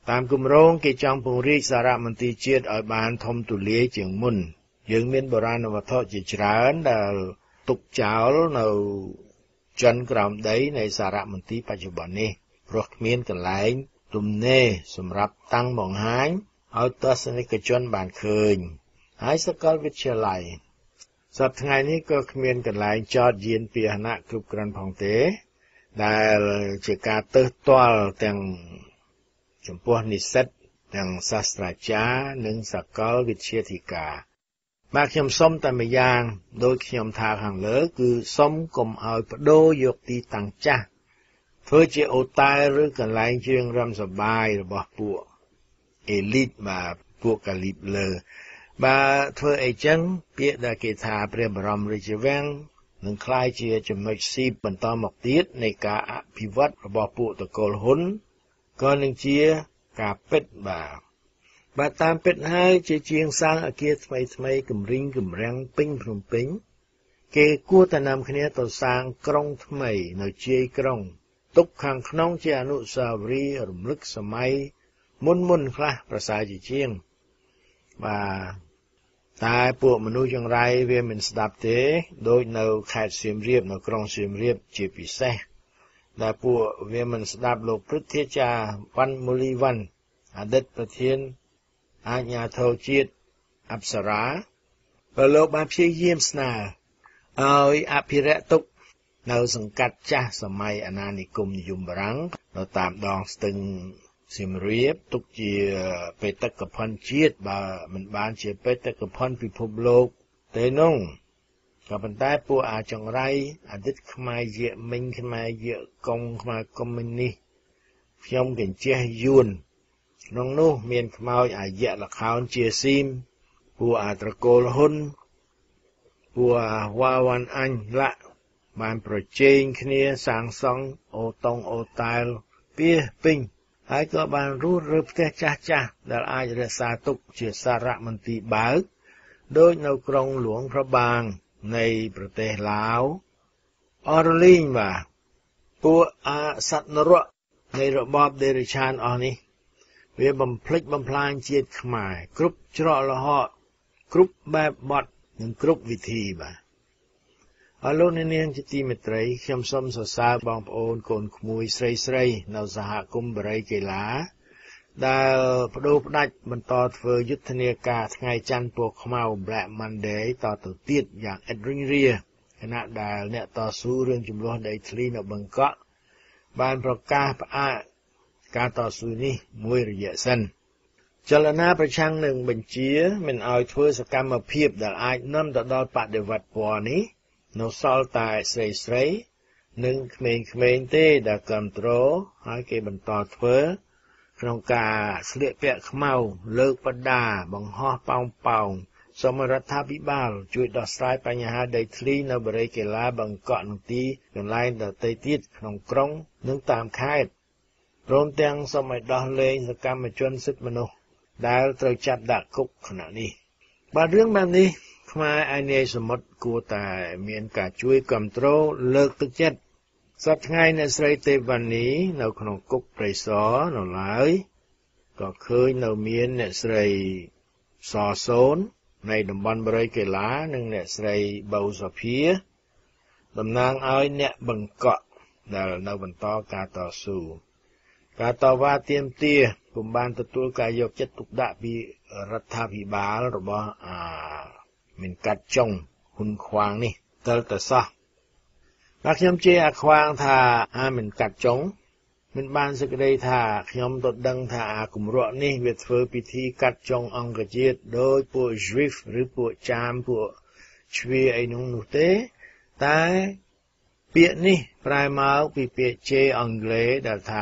តាមគម្រោងគេចង់ពង្រីកសារមន្ទីរជាតិឲ្យបានធំទូលាយជាងមុនយើងមានបុរាណវត្ថុជាច្រើនដែលទុកចោលនៅចិនក្រោមដីនៃសារមន្ទីរបច្ចុប្បន្ននេះព្រោះគ្មានកន្លែងទំនេរសម្រាប់តាំងបង្ហាញឲ្យទស្សនិកជនបានឃើញហើយសាកលវិទ្យាល័យសប្តាហ៍ថ្ងៃនេះក៏គ្មានកន្លែងចតយានពាហនៈគ្រប់គ្រាន់ផងទេដែលជាការទើសទាល់ទាំងចំពោះនិស្សិតទាំងសាស្ត្រាចារ្យនិងសាកលវិទ្យាធិការបាទខ្ញុំសូមតែម្យ៉ាងដោយខ្ញុំថាខាងលើគឺសូមកុំឲ្យបដូរយកទីតាំងចាស់ធ្វើជាអូតែលឬកន្លែងជើងរំសប្បាយរបស់ពួកអេលីតបាទពួកកាលីបលើបាទធ្វើអីចឹងពាក្យដែលគេថាព្រះបរមរាជវាំងនឹងក្លាយជាចំណុចស៊ីបន្តមកទៀតនៃការអភិវឌ្ឍរបស់ពួកតកូលហ៊ុនក៏នឹងជាការពិតបាទបាទតាមពិតហើយជាជាងសាងអគារថ្មីថ្មីគម្រិញកម្រាំងពេញភ្នំពេញគេគួរតែនាំគ្នាទៅសាងក្រុងថ្មីនៅជាយក្រុងទុកខាងក្នុងជាអនុស្សាវរីយ៍រំលឹកសម័យមុនមុនខ្លះប្រសើរជាជាងបាទតែពួកមនុស្សចង្រៃវាមិនស្ដាប់ទេដូចនៅខេត្តសៀមរាបនៅក្រុងសៀមរាបជាពិសេសដែលពួកវាមិនស្ដាប់លោកព្រឹទ្ធាចារ្យវណ្ណមូលីវណ្ណអតីតប្រធានអាជ្ញាធរជាតិអប្សរាបើលោកបានព្យាយាមស្នើឲ្យអភិរក្សទុកនៅសង្កាត់ចាស់សម័យអាណានិគមនិយមបារាំងនៅតាមដងស្ទឹងសៀមរាបទុកជាបេតិកភណ្ឌជាតិបើមិនបានជាបេតិកភណ្ឌពិភពលោកទេនោះក៏ប៉ុន្តែពួកអាចង្រៃអតីតខ្មែរយាមិញខ្មែរយាកុងខ្មែរកុម្មុយនីសខ្ញុំកញ្ជះយួនក្នុងនោះមានខ្មោចអាយៈលខោនជាស៊ីមពួកអាត្រកូលហ៊ុនពួកវ៉ាវ៉ាន់អញឡាក់បានប្រជែងគ្នាសាងសង់អូតុងអូតែលពីពេញហើយក៏បានរស់រើផ្ទះចាស់ចាស់ដែលអាចរក្សាទុកជាសារមន្ទីរបើកដូចនៅក្រុងหลวงพระบางនៃប្រទេសឡាវអរលីងបាទពួកអាសត្វនរកនៃរបបដេរឆានអស់នេះវាបំភ្លេចបំផ្លាញជាតិខ្មែរគ្រប់ច្រកល្ហកគ្រប់បែបបទនិងគ្រប់វិធីបាទអរលោកអ្នកនាងជាទីមេត្រីខ្ញុំសូមសរសើរបងប្អូនកូនក្មួយស្រីស្រីនៅសហគមន៍បរិយកីឡាដែលបដូរផ្ដាច់បន្តធ្វើយុទ្ធនាការថ្ងៃច័ន្ទពណ៌ខ្មៅ Black Monday តទៅទៀតយ៉ាងឥតរុញរាខណៈដែលអ្នកតស៊ូរឿងចំនួនដីធ្លីនៅបឹងកក់បានប្រកាសផ្អាកការតស៊ូនេះមួយរយៈសិនចលនាប្រឆាំងនឹងបញ្ជាមិនឲ្យធ្វើសកម្មភាពដែលអាចនាំទៅដល់បដិវត្តពណ៌នេះនៅសល់តែស្រីស្រីនិងក្មេងៗទេដែលគ្រប់គ្រងហើយគេបន្តធ្វើក្នុងការស្លៀកពាក់ខ្មៅលើកបដាបង្ហោះប៉ោងប៉ោងសូមរដ្ឋាភិបាលជួយដោះស្រាយបញ្ហាដីធ្លីនៅបរិយាកាសបឹងកក់និងទីកន្លែងដទៃទៀតក្នុងក្រុងនិងតាមខេត្តព្រមទាំងសូមឲ្យដោះលែងសកម្មជនសិទ្ធិមនុស្សដែលត្រូវចាប់ដាក់គុកខណៈនេះបាទរឿងបែបនេះខ្មែរឯនាយសមុទ្រគួរតែមានការជួយគ្រប់គ្រងលើកទឹកចិត្តសប្តាហ៍ថ្ងៃអ្នកស្រីទេវណ្ណីនៅក្នុងគុកព្រៃសរនៅឡើយក៏ឃើញនៅមានអ្នកស្រីសសូននៃតំបន់បរិយកីឡានិងអ្នកស្រីបៅសុភាតំណាងឲ្យអ្នកបង្កក់ដែលនៅបន្តការតស៊ូការតវ៉ាទាមទារពុំបានទទួលការយកចិត្តទុកដាក់ពីរដ្ឋាភិបាលរបស់អាមិនកាត់ចុងហ៊ុនខ្វាងនេះទៅទៅសោះបាទខ្ញុំជេរអាខ្វាងថាអាមិនកាត់ចុងមិនបានសេចក្តីថាខ្ញុំទៅដឹងថាអាគម្រក់នេះវាធ្វើពិធីកាត់ចុងអង្គជាតិដោយពួក Juif ឬពួកចាមពួកជ្វាអីនោះនោះទេតែពាក្យនេះប្រែមកពីពាក្យជេរអង់គ្លេសដែលថា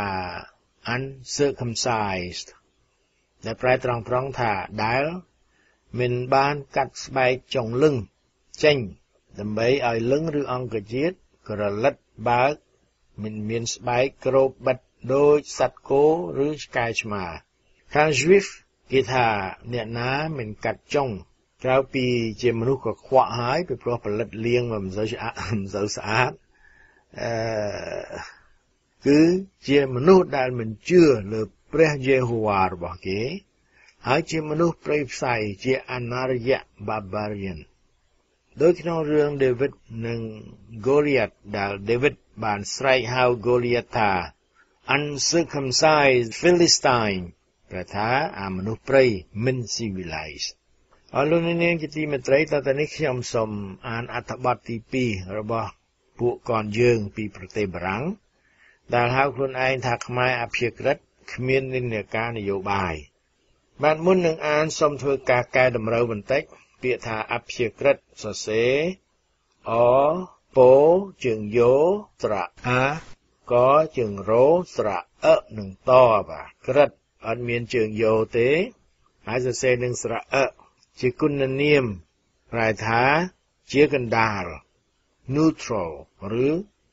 uncircumcised ដែលប្រែត្រង់ត្រង់ថាដែលមិនបានកាត់ស្បែកចុងលឹងចេញដើម្បីឲ្យលឹងឬអង្គជាតិក្រឡិតបើកមិនមានស្បែកក្របបិទដូចសត្វគោឬឆ្កែឆ្មាខាង Juif គេថាអ្នកណាមិនកាត់ចុងក្រៅពីជាមនុស្សកខ្វក់ហើយពីព្រោះផលិតលៀងមិនសូវស្អាតមិនសូវស្អាតអឺគឺជាមនុស្សដែលមិនជឿលើព្រះយេហូវ៉ារបស់គេហើយជាមនុស្សព្រៃផ្សៃជាអនារយៈ Barbarian ដោយក្នុងរឿង David និង Goliath ដែល David បានស្រែកហៅ Goliath ថា uncircumcised Philistine ប្រថាអាមនុស្សព្រៃមិន civilized អរលោកនាងជាទីមេត្រីតទៅនេះខ្ញុំសូមអានអត្ថបទទីពីររបស់ពួកកនយើងពីប្រទេសបារាំងដែលហៅខ្លួនឯងថាខ្មែរអព្យាក្រឹតគ្មាននិន្នាការនយោបាយបាទមុននឹងអានសូមធ្វើការកែតម្រូវបន្តិចពាក្យថាអព្យាក្រឹតសរសេរអពោជើងយោស្រៈអាកជើងរោស្រៈអនិងតបាទក្រឹតអត់មានជើងយោទេហើយសរសេរនឹងស្រៈអជាគុណនាមប្រែថាជាកណ្ដាល neutral ឬ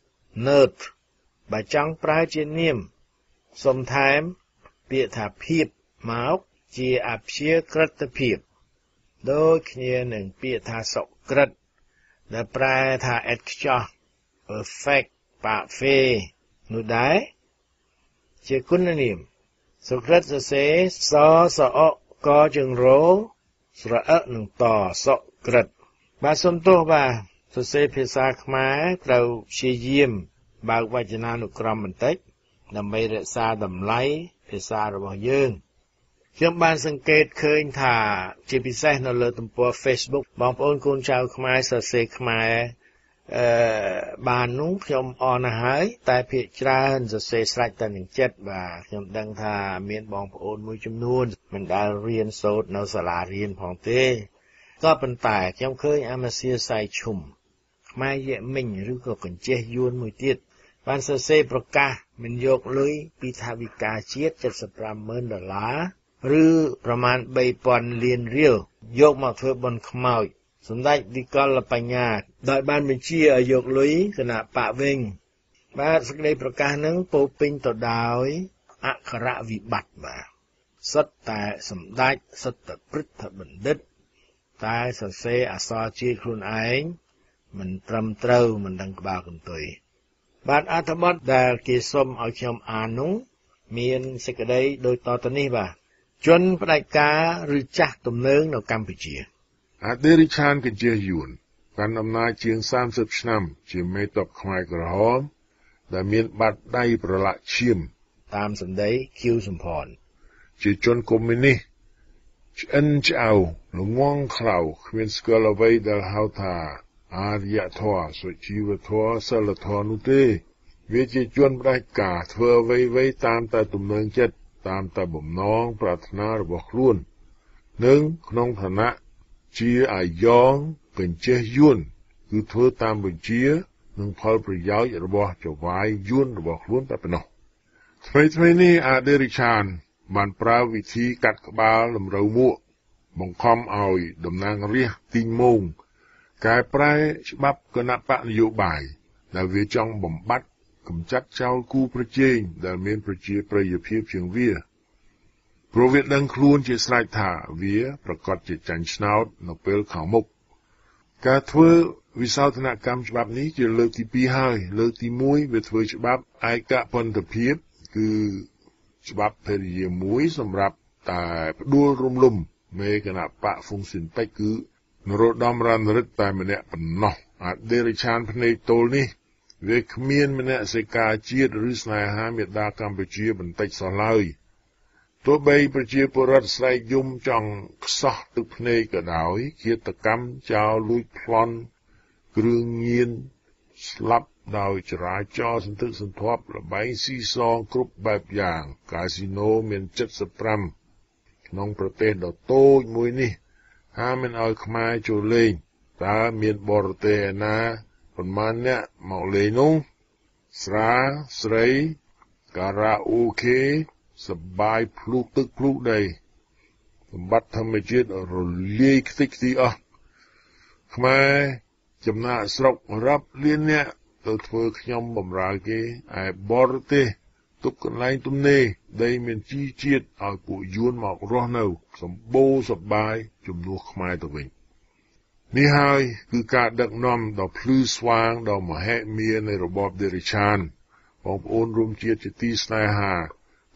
neutre បើចង់ប្រើជានាមសូមថែមពាក្យថាភាពមកជាអព្យាក្រឹតភាពដូចគ្នានឹងពាក្យថាសុក្រិតដែលប្រែថាឥតខ្ចោះ perfect parfait នោះដែរជាគុណនាមសុក្រិតសរសេរសសអកជើងរោស្រៈនឹងតសុក្រិតបាទសូមទោសបាទសរសេរភាសាខ្មែរត្រូវព្យាយាមបើកវចនានុក្រមបន្តិចដើម្បីរក្សាតម្លៃភាសារបស់យើងខ្ញុំបានសង្កេតឃើញថាជាពិសេសនៅលើទំព័រ Facebook បងប្អូនកូនចៅខ្មែរសរសេរខ្មែរអឺបាននោះខ្ញុំអរណាស់ហើយតែភាគច្រើនសរសេរស្រេចតែនឹងចិត្តបាទខ្ញុំដឹងថាមានបងប្អូនមួយចំនួនមិនដែលរៀនសូត្រនៅសាលារៀនផងទេក៏ប៉ុន្តែខ្ញុំឃើញអាម៉ាសៀសៃឈុំខ្មែរយៈមិញឬក៏កញ្ចេះយួនមួយទៀតបានសរសេរប្រកាសមិនយកលុយពីថវិកាជាតិเจ็ดสิบห้าหมื่นដុល្លារឬប្រមាណបីពាន់លានរៀលយកមកធ្វើបុណ្យខ្មោចសម្ដេចឌីកលបញ្ញាដោយបានបញ្ជាឲ្យយកលុយគណៈបកវិញបាទសេចក្តីប្រកាសនឹងពោពេញទៅដោយអក្ខរវិបត្តិបាទសិតតែសម្ដេចសិតតែព្រឹទ្ធបណ្ឌិតតែសរសេរអក្សរជាតិខ្លួនឯងមិនត្រឹមត្រូវមិនដឹងក្បាលកន្ទុយបាទអត្ថបទដែលគេសុំឲ្យខ្ញុំអាននោះមានសេចក្តីដូចតទៅនេះបាទជនផ្ដាច់ការឬចាស់ទំនើងនៅកម្ពុជាអឌិរិឆានកញ្ជះយួនកាន់អំណាចជាងសាមសិបឆ្នាំជាមេតបខ្មែរក្រហមដែលមានបាតដៃប្រឡាក់ឈាមតាមសម្ដីខៀវសំផនជាជនកុម្មុយនីសឆ្អិនឆ្អៅល្ងងខ្លៅគ្មានស្គាល់អ្វីដែលហៅថាអារ្យធម៌សុជីវធម៌សិលធម៌នោះទេវាជាជនផ្ដាច់ការធ្វើអ្វីៗតាមតែទំនើងចិត្តតាមតែបំណងប្រាថ្នារបស់ខ្លួននិងក្នុងឋានៈជាអាយ៉ងកញ្ចេះយួនគឺធ្វើតាមបញ្ជានិងផលប្រយោជន៍របស់ចៅហ្វាយយួនរបស់ខ្លួនតែប៉ុណ្ណោះថ្មីថ្មីនេះអឌិរិឆានបានប្រើវិធីកាត់ក្បាលតម្រូវមួកបង្ខំឲ្យតំណាងរាស្ត្រទីងមងកែប្រែច្បាប់គណៈបកនយោបាយដែលវាចង់បំបត្តិកម្ចាត់ចោលគូប្រជែងដែលមានប្រជាប្រិយភាពជាងវាព្រោះវាដឹងខ្លួនជាស្រេចថាវាប្រកាសជាចាញ់ឆ្នោតនៅពេលខាងមុខការធ្វើវិសោធនកម្មច្បាប់នេះជាលើកទីពីរហើយលើកទីមួយវាធ្វើច្បាប់ឯកពន្ធភាពគឺច្បាប់ភេរយាមួយសម្រាប់តែផ្ដួលរំលំមេគណៈបកហ្វុងស៊ិនពេចគឺនរោត្តមរណរដ្ឋតែម្នាក់ប៉ុណ្ណោះអឌិរិឆានភ្នែកទល់នេះវាគ្មានមនសិការជាតិឬស្នេហាមេដាកម្ពុជាបន្តិចសោះឡើយទោះបីប្រជាពលរដ្ឋស្រែកយំចង់ខ្សោះទឹកភ្នែកក៏ដោយឃាតកម្មចោលលួចប្លន់គ្រឿងញៀនស្លាប់ដោយចរាចរណ៍សន្ធឹកសន្ធាប់ល្បែងស៊ីសងគ្រប់បែបយ៉ាងកាស៊ីណូមានเจ็ดสิบห้าក្នុងប្រទេសដ៏តូចមួយនេះហាមិនឲ្យខ្មែរចូលលេងតើមានបរទេសឯណាប៉ុន្មានអ្នកមកលេងនោះស្រាស្រីការ៉ាអូខេសបាយភ្លុកទឹកភ្លុកដីសម្បត្តិធម្មជាតិរលាយខ្ទេចខ្ទីអស់ខ្មែរចំណាក់ស្រុករាប់លានអ្នកទៅធ្វើខ្ញុំបម្រើគេឯបរទេសទុកកន្លែងទំនេរដីមានជីជាតិឲ្យពួកយួនមករស់នៅសម្បូរសប្បាយជំនួសខ្មែរទៅវិញនេះហើយគឺការដឹកនាំដ៏ភ្លឺស្វាងដ៏មហិមានៃរបបដេរិឆានបងប្អូនរួមជាតិជាទីស្នេហា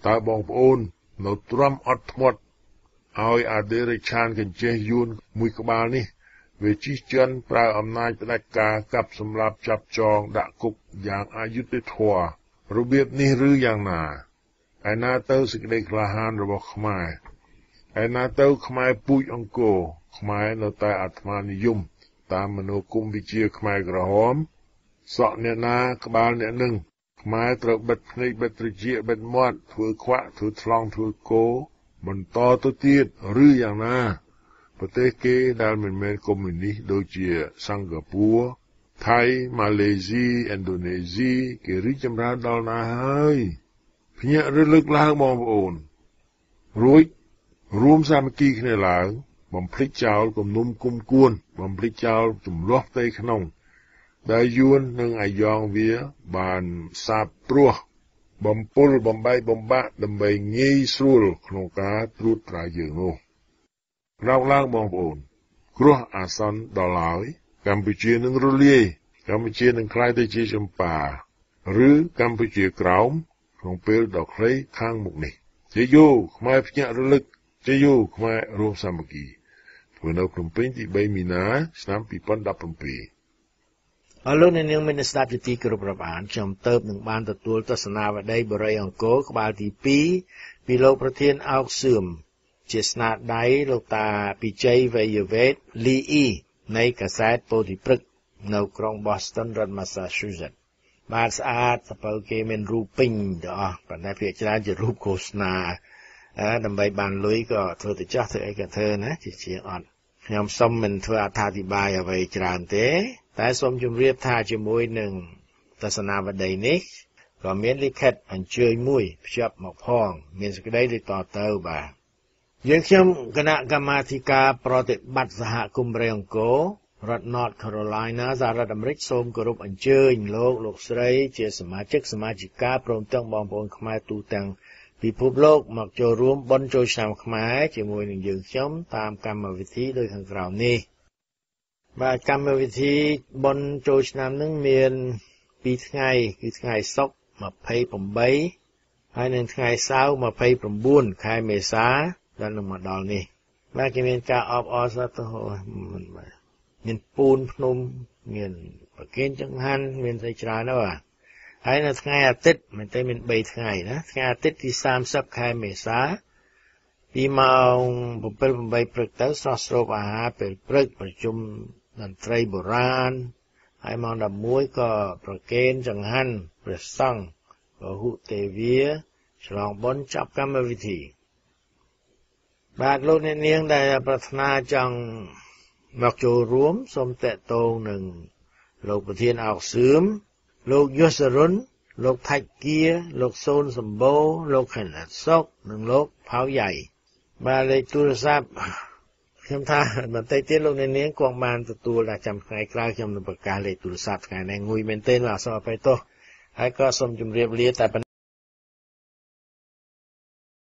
ตาบองโอนเราตรำอดทมดเอาอาเดริชานกันเจยูนมุยกบาลนี่เวจิจันปราอำนาจปนักกากับสำหรับจับจองดักกุกอย่างอายุติทัวระเบียบนี้หรืออย่างนาไอนาเต้าสิกเดกลาหานระบบขมายไอนาเต้าขมายปุยองโกขมายเราตายอัตมานิยมตามมโนกุมวิเชียขมายกระหอมสะเนนากบาลเนหนึ่งขมายตระบัดในบัดตรเจียบัดมอดถือขวะถือทลองถือโกมันต่อตัวตีดหรืออย่างนาประเทศเกดัลเป็นเมนคอมมิวนิสต์โดยเจียสิงคโปร์ไทยมาเลเซียอินโดนีเซียเกริจำราดอลนาเฮยเพียงระลึกล้างมองโอนรู้รวมสามัคคีขึ้นหลังบำพลิกเจ้ากับนุ่มกุมกวนบำพลิกเจ้าจุ่มล้อเตยขนมได้ยวนหนึ่งไอยองเวียบานซาปรัวบำปุลบำใบบำบะดำใบงี้สูลขนมกาตรุตรายยืงโนเราล้างมองโอนครัวอาสันดอลลายกัมพูชีหนึ่งรุลีกัมพูชีหนึ่งคลายได้จีจำปาหรือกัมพูชีกราวมของเปลดอกไคร้ข้างมุกนี่จะอยู่ขมายพญาระลึกจะอยู่ขมายรวมสามัคคีเพื่อนเอากลุ่มเป็นที่ใบมีนาสนามปีปอนดับปมปีอารมณ์ในเนืองเป็นสตาร์ทที่กรุบรับอ่านจำเติบหนึ่งบานตัวตัวตัศนาวัดได้บริยังโกกบาลที่ปีปีโลกประเทศอัลซึมเจสนาได้โลตาปีเจย์วิเวตลีอีในกระแสโปรติปรึกในกรุงบอสตันรัฐมาซาชูเซตส์บาสอาร์ตสเปลเกมเป็นรูปปิ้งเด้อปัจจัยเพียงจะจะรูปโฆษณาอ่าดำใบบานลุยก็เธอติดจ้าเธอไอ้กับเธอนะจีเชียอ่อนยอมซ้ำมันเธออธิบายเอาไว้จานเต้แต่สมจุมเรียบท่าจมวยหนึ่งทัศนาบัดใดนี้ก็เมียนลิขิตอันเชยมุยเพียบหมอกพองเมียนสกได้ได้ต่อเติบบ่ายังเข้มคณะกรรมาธิการปฏิบัติสหกุมเรียงโกรัฐนอร์ทแคโรไลนาสหรัฐอเมริกส้มกรุบอันเชยโลกโลกสไลเจสมาชิกสมาชิกาพร้อมตั้งบองปนขมายตูตังพิภพโลกมักโจรวมบนโจชามขมายจมวยหนึ่งยังเข้มตามกรรมวิธีโดยขังกล่าวนี้บาดกรรมวิธีบนโจชนามนึงเมียนปีไงคือไงซกมาเพย์ผมใบให้หนึ่งไงเศร้ามาเพย์ผมบุญใครเมษาดันลงมาดอลนี่บางทีเมียนกาออบออสัตโหมันเมียนปูนพนมเมียนปะเกนจังหันเมียนไซจรานะวะให้หนึ่งไงอาทิตย์มันจะเป็นใบไงนะไงอาทิตย์ที่สามสับใครเมษาปีมาผมเป็นผมใบปรึกเต้าสอสโรบอาหารเป็นปรึกประชุมนันไตรโบราณให้มองดับมวยก็ประเกณฑ์จังหันประสังก็หุเตเวียฉลองบนจับกรรมวิธีบาทโลกในเนียงได้ปรารถนาจังมักโจรวมสมแต่โตหนึ่งโลกประเทศออกซึมโลกยศรุนโลกไทยเกียโลกโซนสมโบโลกขนาดซอกหนึ่งโลกเผาใหญ่บาเลยตุรศัพท์คำท่ามันเตะเตี้ยลงในเนี้ยกวางบานตัวตัวละจำใครกล้าจำนประการเลยตุรศัพท์ไงในงุยเมนเต้นว่าสอบไปโตไอ้ก็สมจุมเรียบเรียแต่